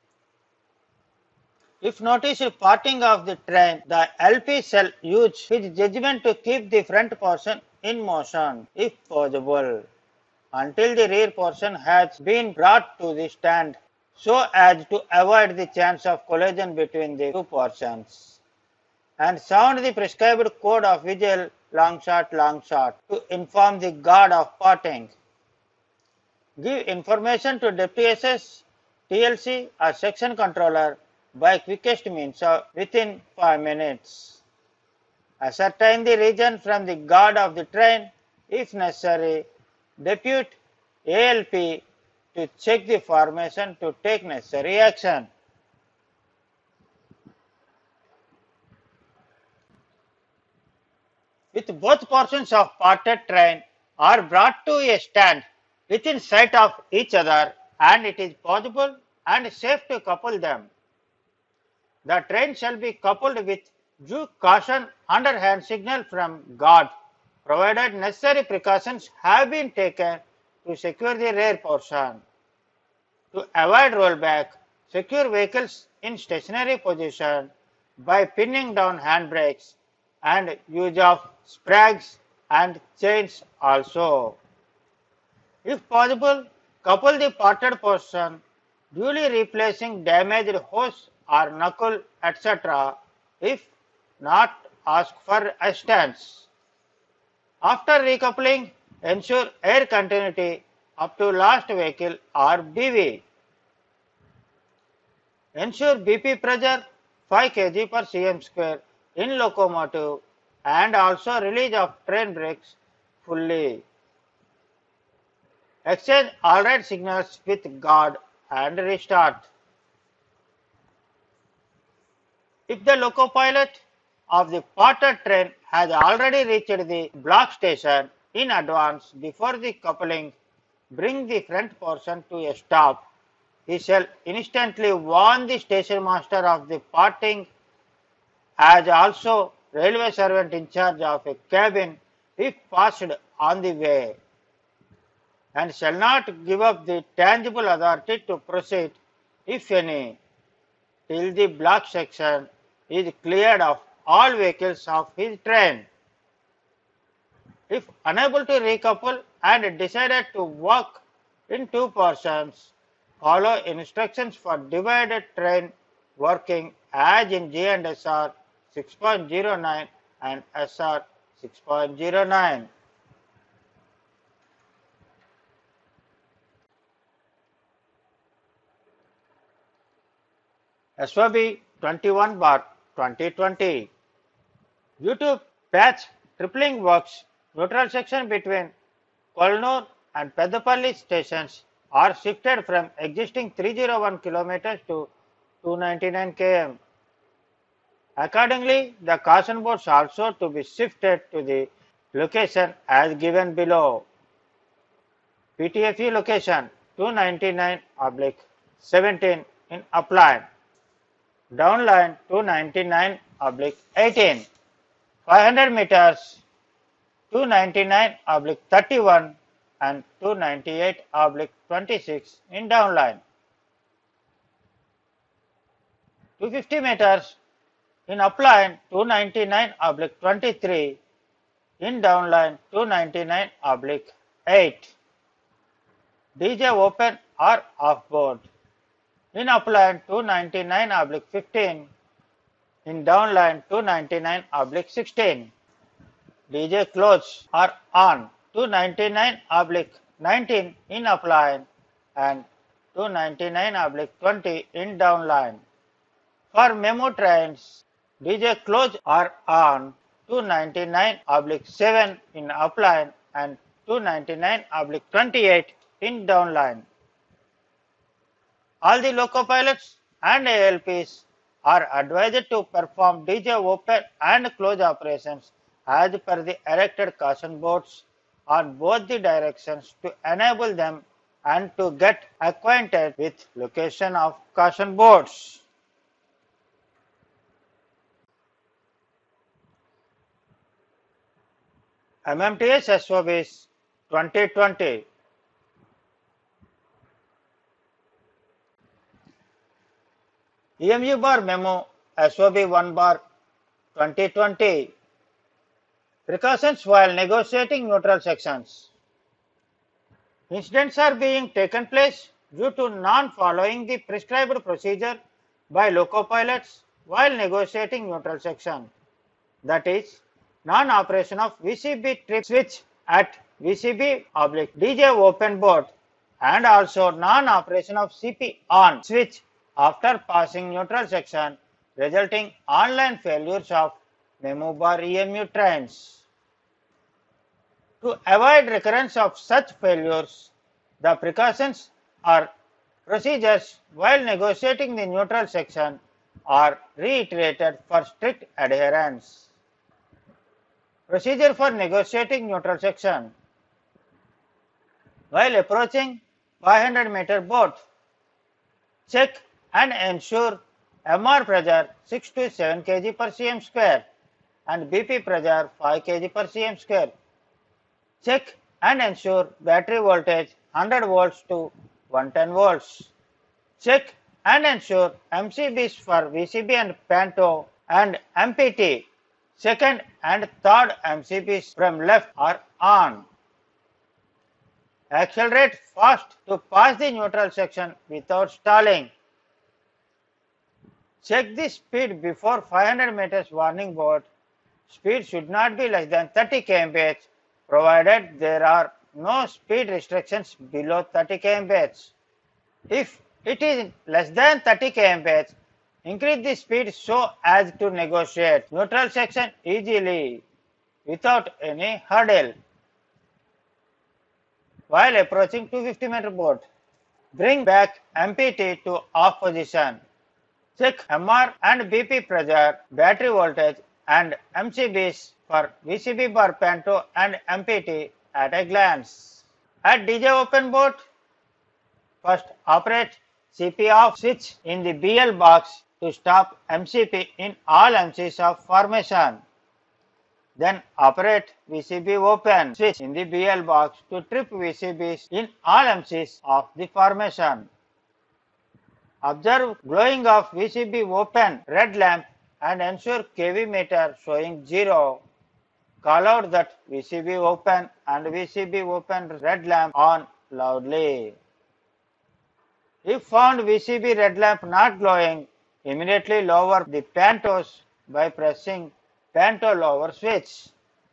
If notice parting of the train, the L P shall use his judgment to keep the front portion in motion, if possible, until the rear portion has been brought to the stand, so as to avoid the chance of collision between the two portions, and sound the prescribed code of visual long shot long shot to inform the guard of parting. Give information to Deputy S S, T L C or section controller by quickest means of within five minutes. Ascertain the region from the guard of the train. If necessary, depute A L P to check the formation to take necessary action. With both portions of parted train are brought to a stand within sight of each other and it is possible and safe to couple them, the train shall be coupled with due caution under hand signal from guard, provided necessary precautions have been taken to secure the rear portion. To avoid rollback, secure vehicles in stationary position by pinning down handbrakes and use of sprags and chains also. If possible, couple the parted portion, duly replacing damaged hose or knuckle, et cetera. If not, ask for assistance. After recoupling, ensure air continuity up to last vehicle or B V. Ensure B P pressure five kilograms per cm square in locomotive and also release of train brakes fully. Exchange all right signals with guard and restart. If the loco-pilot of the parted train has already reached the block station in advance before the coupling bring the front portion to a stop, he shall instantly warn the station master of the parting, as also railway servant in charge of a cabin if passed on the way, and shall not give up the tangible authority to proceed, if any, till the block section is cleared of all vehicles of his train. If unable to recouple and decided to work in two portions, follow instructions for divided train working as in G and S R six point zero nine and S R six point zero nine. S O B twenty-one bar twenty twenty. Due to patch tripling works, neutral section between Kolnur and Peddapalli stations are shifted from existing three hundred one kilometers to two hundred ninety-nine kilometers. Accordingly, the caution boards also to be shifted to the location as given below. P T F E location two ninety-nine oblique seventeen in upline, downline two ninety-nine oblique eighteen, five hundred meters two ninety-nine oblique thirty-one and two ninety-eight oblique twenty-six in downline, two hundred fifty meters in upline two ninety-nine oblique twenty-three, in downline two ninety-nine oblique eight. D J open or off board. In upline two ninety-nine oblique fifteen, in downline two ninety-nine oblique sixteen. D J close or on two ninety-nine oblique nineteen in upline and two ninety-nine oblique twenty in downline. For memo trains, D J close or on two ninety-nine oblique seven in upline and two ninety-nine oblique twenty-eight in downline. All the loco pilots and A L Ps are advised to perform D J open and close operations as per the erected caution boards on both the directions to enable them and to get acquainted with location of caution boards. M M T S S O Bs twenty twenty. E M U bar memo S O B one bar twenty twenty. Precautions while negotiating neutral sections. Incidents are being taken place due to non-following the prescribed procedure by loco pilots while negotiating neutral section. That is, non-operation of V C B trip switch at V C B oblique D J open board and also non-operation of C P on switch after passing neutral section, resulting online failures of memo bar E M U trains. To avoid recurrence of such failures, the precautions or procedures while negotiating the neutral section are reiterated for strict adherence. Procedure for negotiating neutral section. While approaching five hundred meter boat, check and ensure M R pressure six to seven kilograms per cm square and B P pressure five kilograms per cm square. Check and ensure battery voltage one hundred volts to one hundred ten volts. Check and ensure M C Bs for V C B and Panto and M P T second and third M C Bs from left are on. Accelerate fast to pass the neutral section without stalling. Check the speed before five hundred meters warning board. Speed should not be less than thirty kilometers per hour provided there are no speed restrictions below thirty kilometers per hour. If it is less than thirty kilometers per hour, increase the speed so as to negotiate neutral section easily without any hurdle. While approaching two hundred fifty meter boat, bring back M P T to off position. Check M R and B P pressure, battery voltage and M C Bs for V C B bar panto and M P T at a glance. At D J open boat, first operate C P off switch in the B L box to stop M C P in all M Cs of formation. Then operate V C B open switch in the B L box to trip V C Bs in all M Cs of the formation. Observe glowing of V C B open red lamp and ensure K V meter showing zero. Call out that V C B open and V C B open red lamp on loudly. If found V C B red lamp not glowing, immediately lower the pantos by pressing panto lower switch.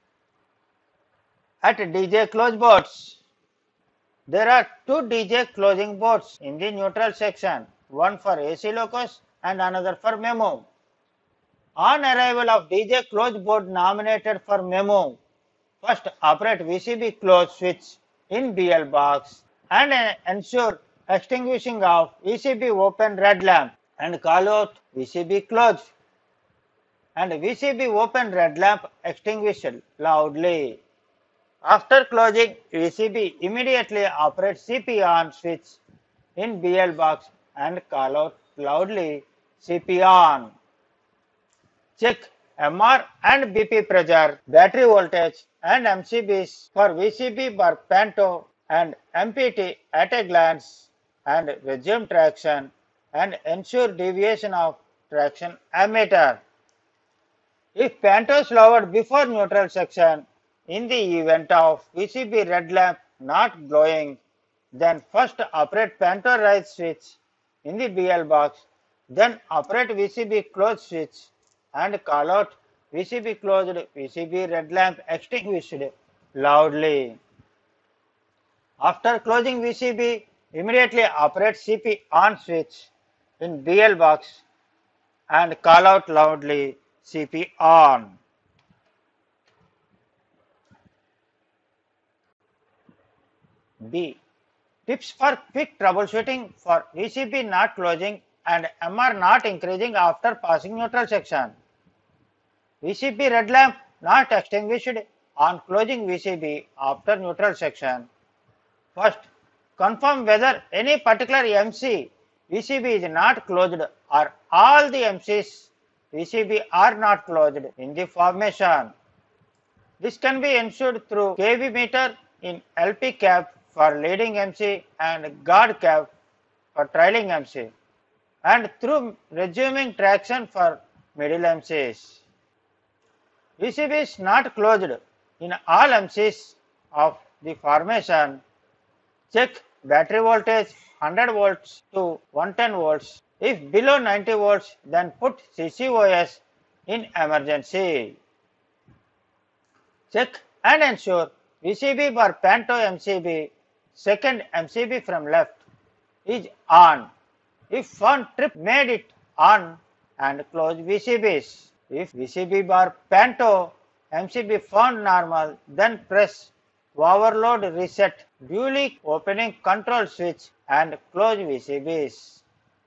At D J close boats, there are two D J closing boats in the neutral section, one for A C locos and another for memo. On arrival of D J close board nominated for memo, first operate V C B close switch in B L box and ensure extinguishing of V C B open red lamp and call out V C B close and V C B open red lamp extinguished loudly. After closing V C B, immediately operate C P on switch in B L box and call out loudly C P on. Check M R and B P pressure, battery voltage and M C Bs for V C B bar panto and M P T at a glance and resume traction and ensure deviation of traction ammeter. If panto is lowered before neutral section, in the event of V C B red lamp not glowing, then first operate panto rise switch in the B L box, then operate V C B close switch and call out V C B closed, V C B red lamp extinguished loudly. After closing V C B, immediately operate C P on switch in B L box and call out loudly C P on. B. Tips for quick troubleshooting for V C B not closing and M R not increasing after passing neutral section. V C B red lamp not extinguished on closing V C B after neutral section. First, confirm whether any particular M C V C B is not closed or all the M Cs V C B are not closed in the formation. This can be ensured through K V meter in L P cap for leading M C and guard cap for trailing M C and through resuming traction for middle M Cs. V C B is not closed in all M Cs of the formation. Check battery voltage one hundred volts to one hundred ten volts. If below ninety volts, then put C C O S in emergency. Check and ensure V C B bar panto M C B, second M C B from left, is on. If found, trip made it on and close V C Bs. If V C B bar panto M C B found normal, then press overload reset, duly opening control switch and close V C Bs.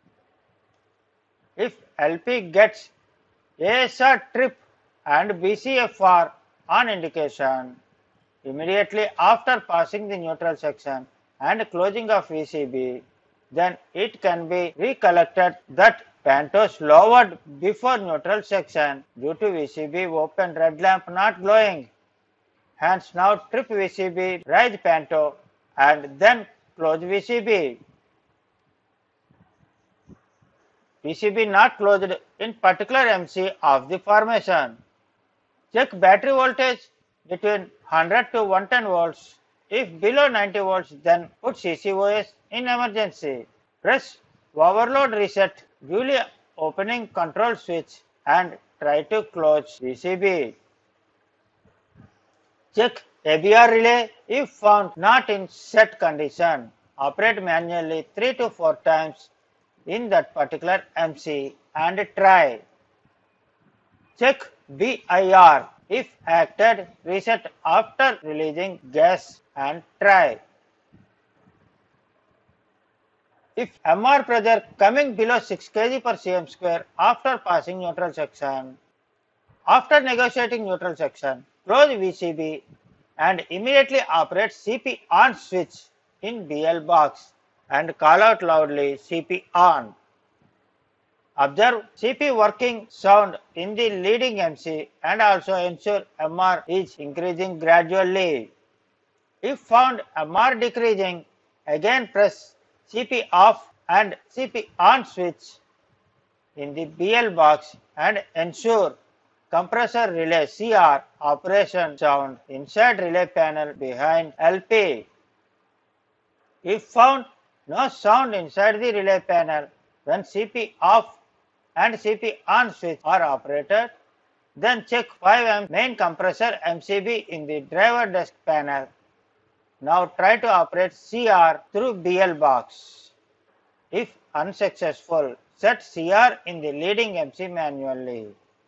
If L P gets A S R trip and B C F R on indication, immediately after passing the neutral section and closing of V C B, then it can be recollected that pantos lowered before neutral section due to V C B open red lamp not glowing. Hence now trip V C B, rise panto and then close V C B. V C B not closed in particular M C of the formation. Check battery voltage between one hundred to one hundred ten volts. If below ninety volts, then put C C O S in emergency. Press overload reset, duly opening control switch and try to close V C B. Check A B R relay if found not in set condition. operate manually three to four times in that particular M C and try. Check B I R if acted, reset after releasing gas and try. If M R pressure coming below six kilograms per centimeter square after passing neutral section, after negotiating neutral section, close V C B and immediately operate C P on switch in B L box and call out loudly C P on. Observe C P working sound in the leading M C and also ensure M R is increasing gradually. If found M R decreasing, again press C P off and C P on switch in the B L box and ensure compressor relay C R operation sound inside relay panel behind L P. If found no sound inside the relay panel when C P off and C P on switch are operated, then check five amp main compressor M C B in the driver desk panel. Now try to operate C R through B L box. If unsuccessful, set C R in the leading M C manually.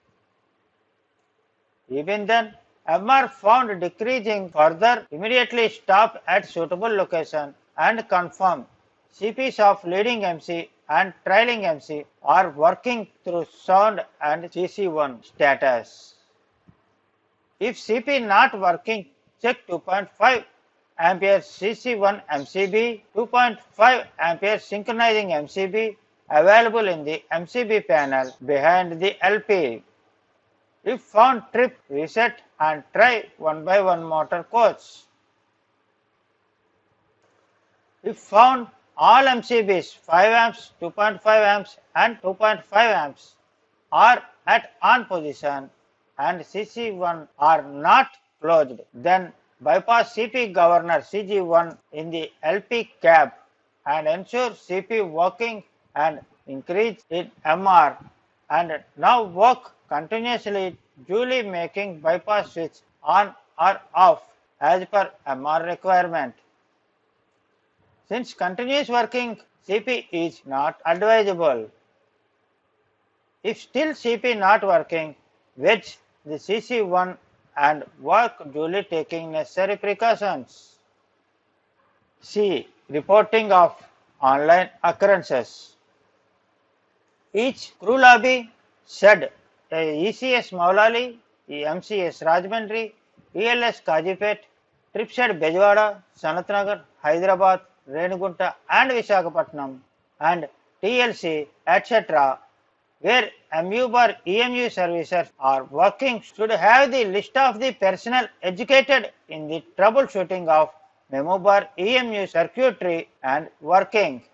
Even then, M R found decreasing further, immediately stop at suitable location and confirm C Ps of leading M C and trailing M C are working through sound and C C one status. If C P not working, check two point five ampere C C one M C B, two point five ampere synchronizing M C B available in the M C B panel behind the L P. If found, trip, reset and try one by one motor coach. If found, all M C Bs five amps, two point five amps and two point five amps are at on position and C C one are not closed, then bypass C P governor C G one in the L P cab and ensure C P working and increase in M R and now work continuously, duly making bypass switch on or off as per M R requirement. Since continuous working C P is not advisable. If still C P not working, wedge the C C one and work duly taking necessary precautions. C. Reporting of online occurrences. Each crew lobby, shed, E C S Maulali, M C S Rajahmundry, E L S Kazipet, trip shed Bejwada, Sanatnagar, Hyderabad, Renugunta and Visakhapatnam and T L C et cetera where M U bar E M U services are working should have the list of the personnel educated in the troubleshooting of memo bar E M U circuitry and working.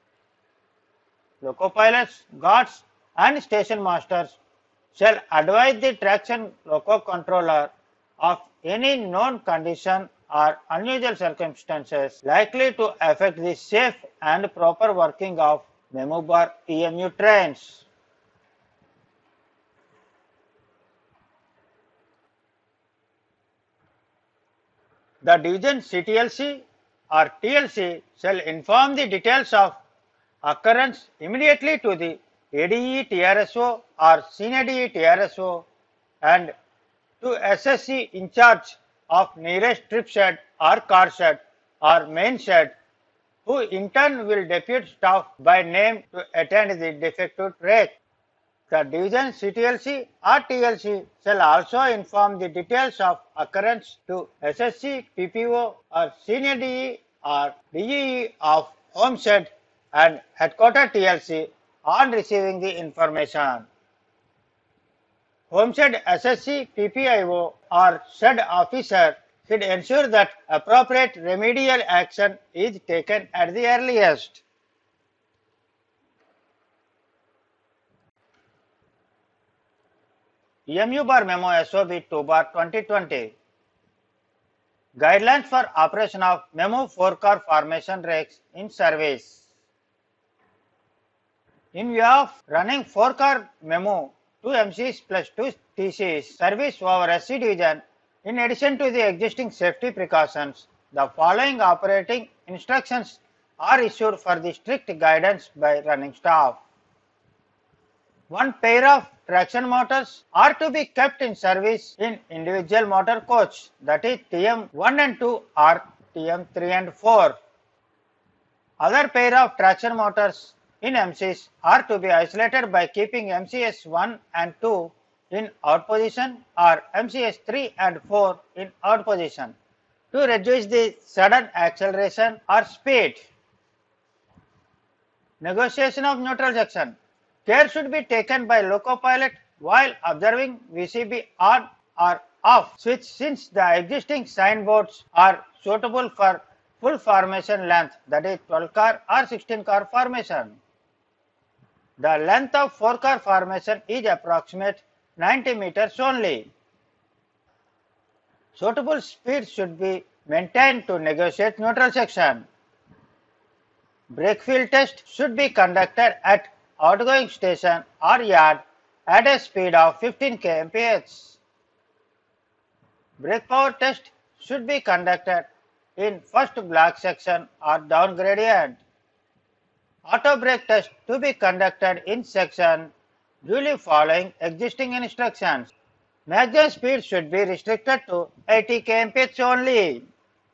Loco pilots, guards and station masters shall advise the traction loco controller of any known condition or unusual circumstances likely to affect the safe and proper working of memo bar E M U trains. The division C T L C or T L C shall inform the details of occurrence immediately to the A D E T R S O or Senior D E T R S O and to S S C in charge of nearest trip shed or car shed or main shed, who in turn will depute staff by name to attend the defective track. The division C T L C or T L C shall also inform the details of occurrence to S S C, P P O or Senior D E or D E E of home shed and headquarter T L C on receiving the information. Home shed S S C, P P I O or shed officer should ensure that appropriate remedial action is taken at the earliest. E M U bar memo S O B two bar twenty twenty. Guidelines for operation of memo four car formation rakes in service. In view of running four car memo, two M Cs plus two T Cs service over S C division, in addition to the existing safety precautions, the following operating instructions are issued for the strict guidance by running staff. One pair of traction motors are to be kept in service in individual motor coach, that is T M one and two or T M three and four. Other pair of traction motors in M Cs are to be isolated by keeping M C S one and two in out position or M C S three and four in out position to reduce the sudden acceleration or speed. Negotiation of neutral junction. Care should be taken by loco pilot while observing V C B on or off switch, since the existing signboards are suitable for full formation length, that is twelve car or sixteen car formation. The length of four car formation is approximate ninety meters only. Suitable speed should be maintained to negotiate neutral section. Brake field test should be conducted at outgoing station or yard at a speed of fifteen kilometers per hour. Brake power test should be conducted in first block section or down gradient. Auto brake test to be conducted in section duly following existing instructions. Maximum speed should be restricted to eighty kilometers per hour only.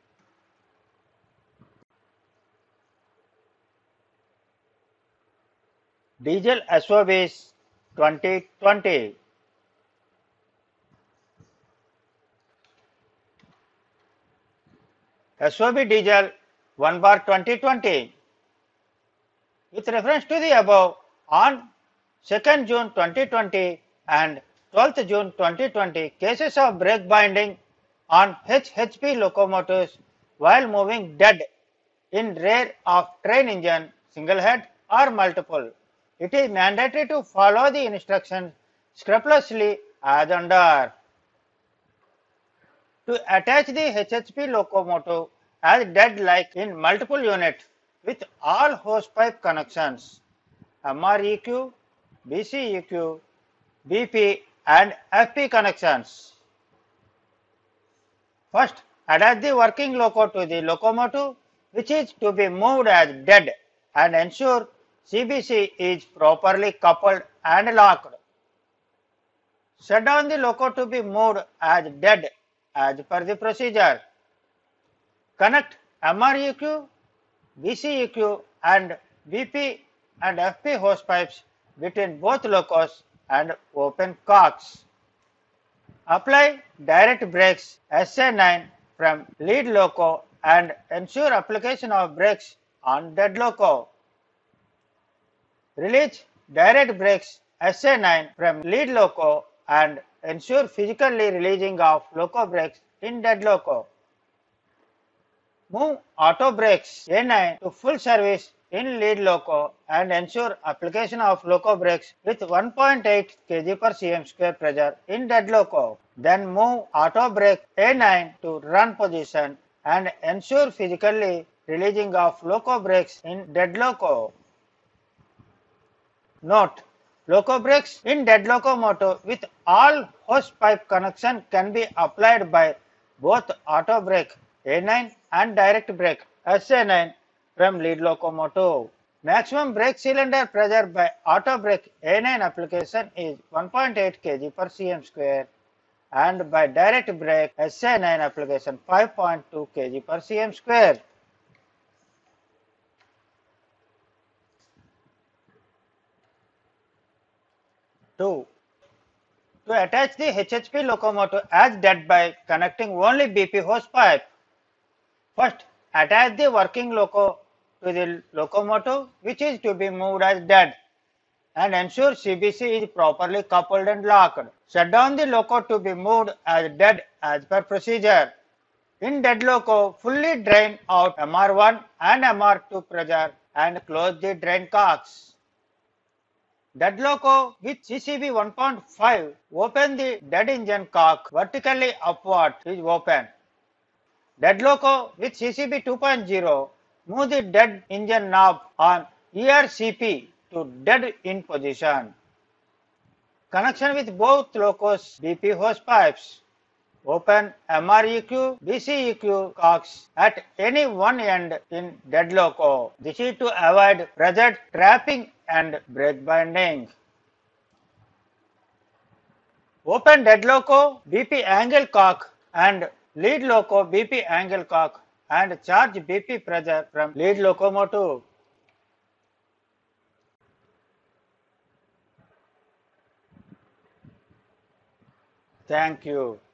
Diesel S O Bs twenty twenty. S O B Diesel one bar twenty twenty. With reference to the above, on second June twenty twenty and twelfth June twenty twenty, cases of brake binding on H H P locomotives while moving dead in rear of train engine, single head or multiple. It is mandatory to follow the instructions scrupulously as under. To attach the H H P locomotive as dead like in multiple unit with all hose pipe connections, M R E Q, B C E Q, B P and F P connections. First, attach the working loco to the locomotive which is to be moved as dead and ensure C B C is properly coupled and locked. Shut down the loco to be moved as dead as per the procedure. Connect M R E Q, B C E Q and B P and F P hose pipes between both locos and open cocks. Apply direct brakes S A nine from lead loco and ensure application of brakes on dead loco. Release direct brakes S A nine from lead loco and ensure physically releasing of loco brakes in dead loco. Move auto brakes A nine to full service in lead loco and ensure application of loco brakes with one point eight kilograms per centimeter square pressure in dead loco. Then move auto brake A nine to run position and ensure physically releasing of loco brakes in dead loco. Note: loco brakes in dead locomotive with all hose pipe connection can be applied by both auto brake A nine and direct brake S A nine from lead locomotive. Maximum brake cylinder pressure by auto brake A nine application is one point eight kilograms per centimeter square and by direct brake S A nine application five point two kilograms per centimeter square. two. To attach the H H P locomotive as dead by connecting only B P hose pipe. First, attach the working loco to the locomotive which is to be moved as dead and ensure C B C is properly coupled and locked. Shut down the loco to be moved as dead as per procedure. In dead loco, fully drain out M R one and M R two pressure and close the drain cocks. Dead loco with C C B one point five, open the dead engine cock vertically upward is open. Dead loco with C C B two point zero, move the dead engine knob on E R C P to dead in position. Connection with both locos B P hose pipes. Open M R E Q, B C E Q cocks at any one end in dead loco. This is to avoid pressure trapping and brake binding. Open dead loco, B P angle cock and lead loco B P angle cock and charge B P pressure from lead locomotive. Thank you.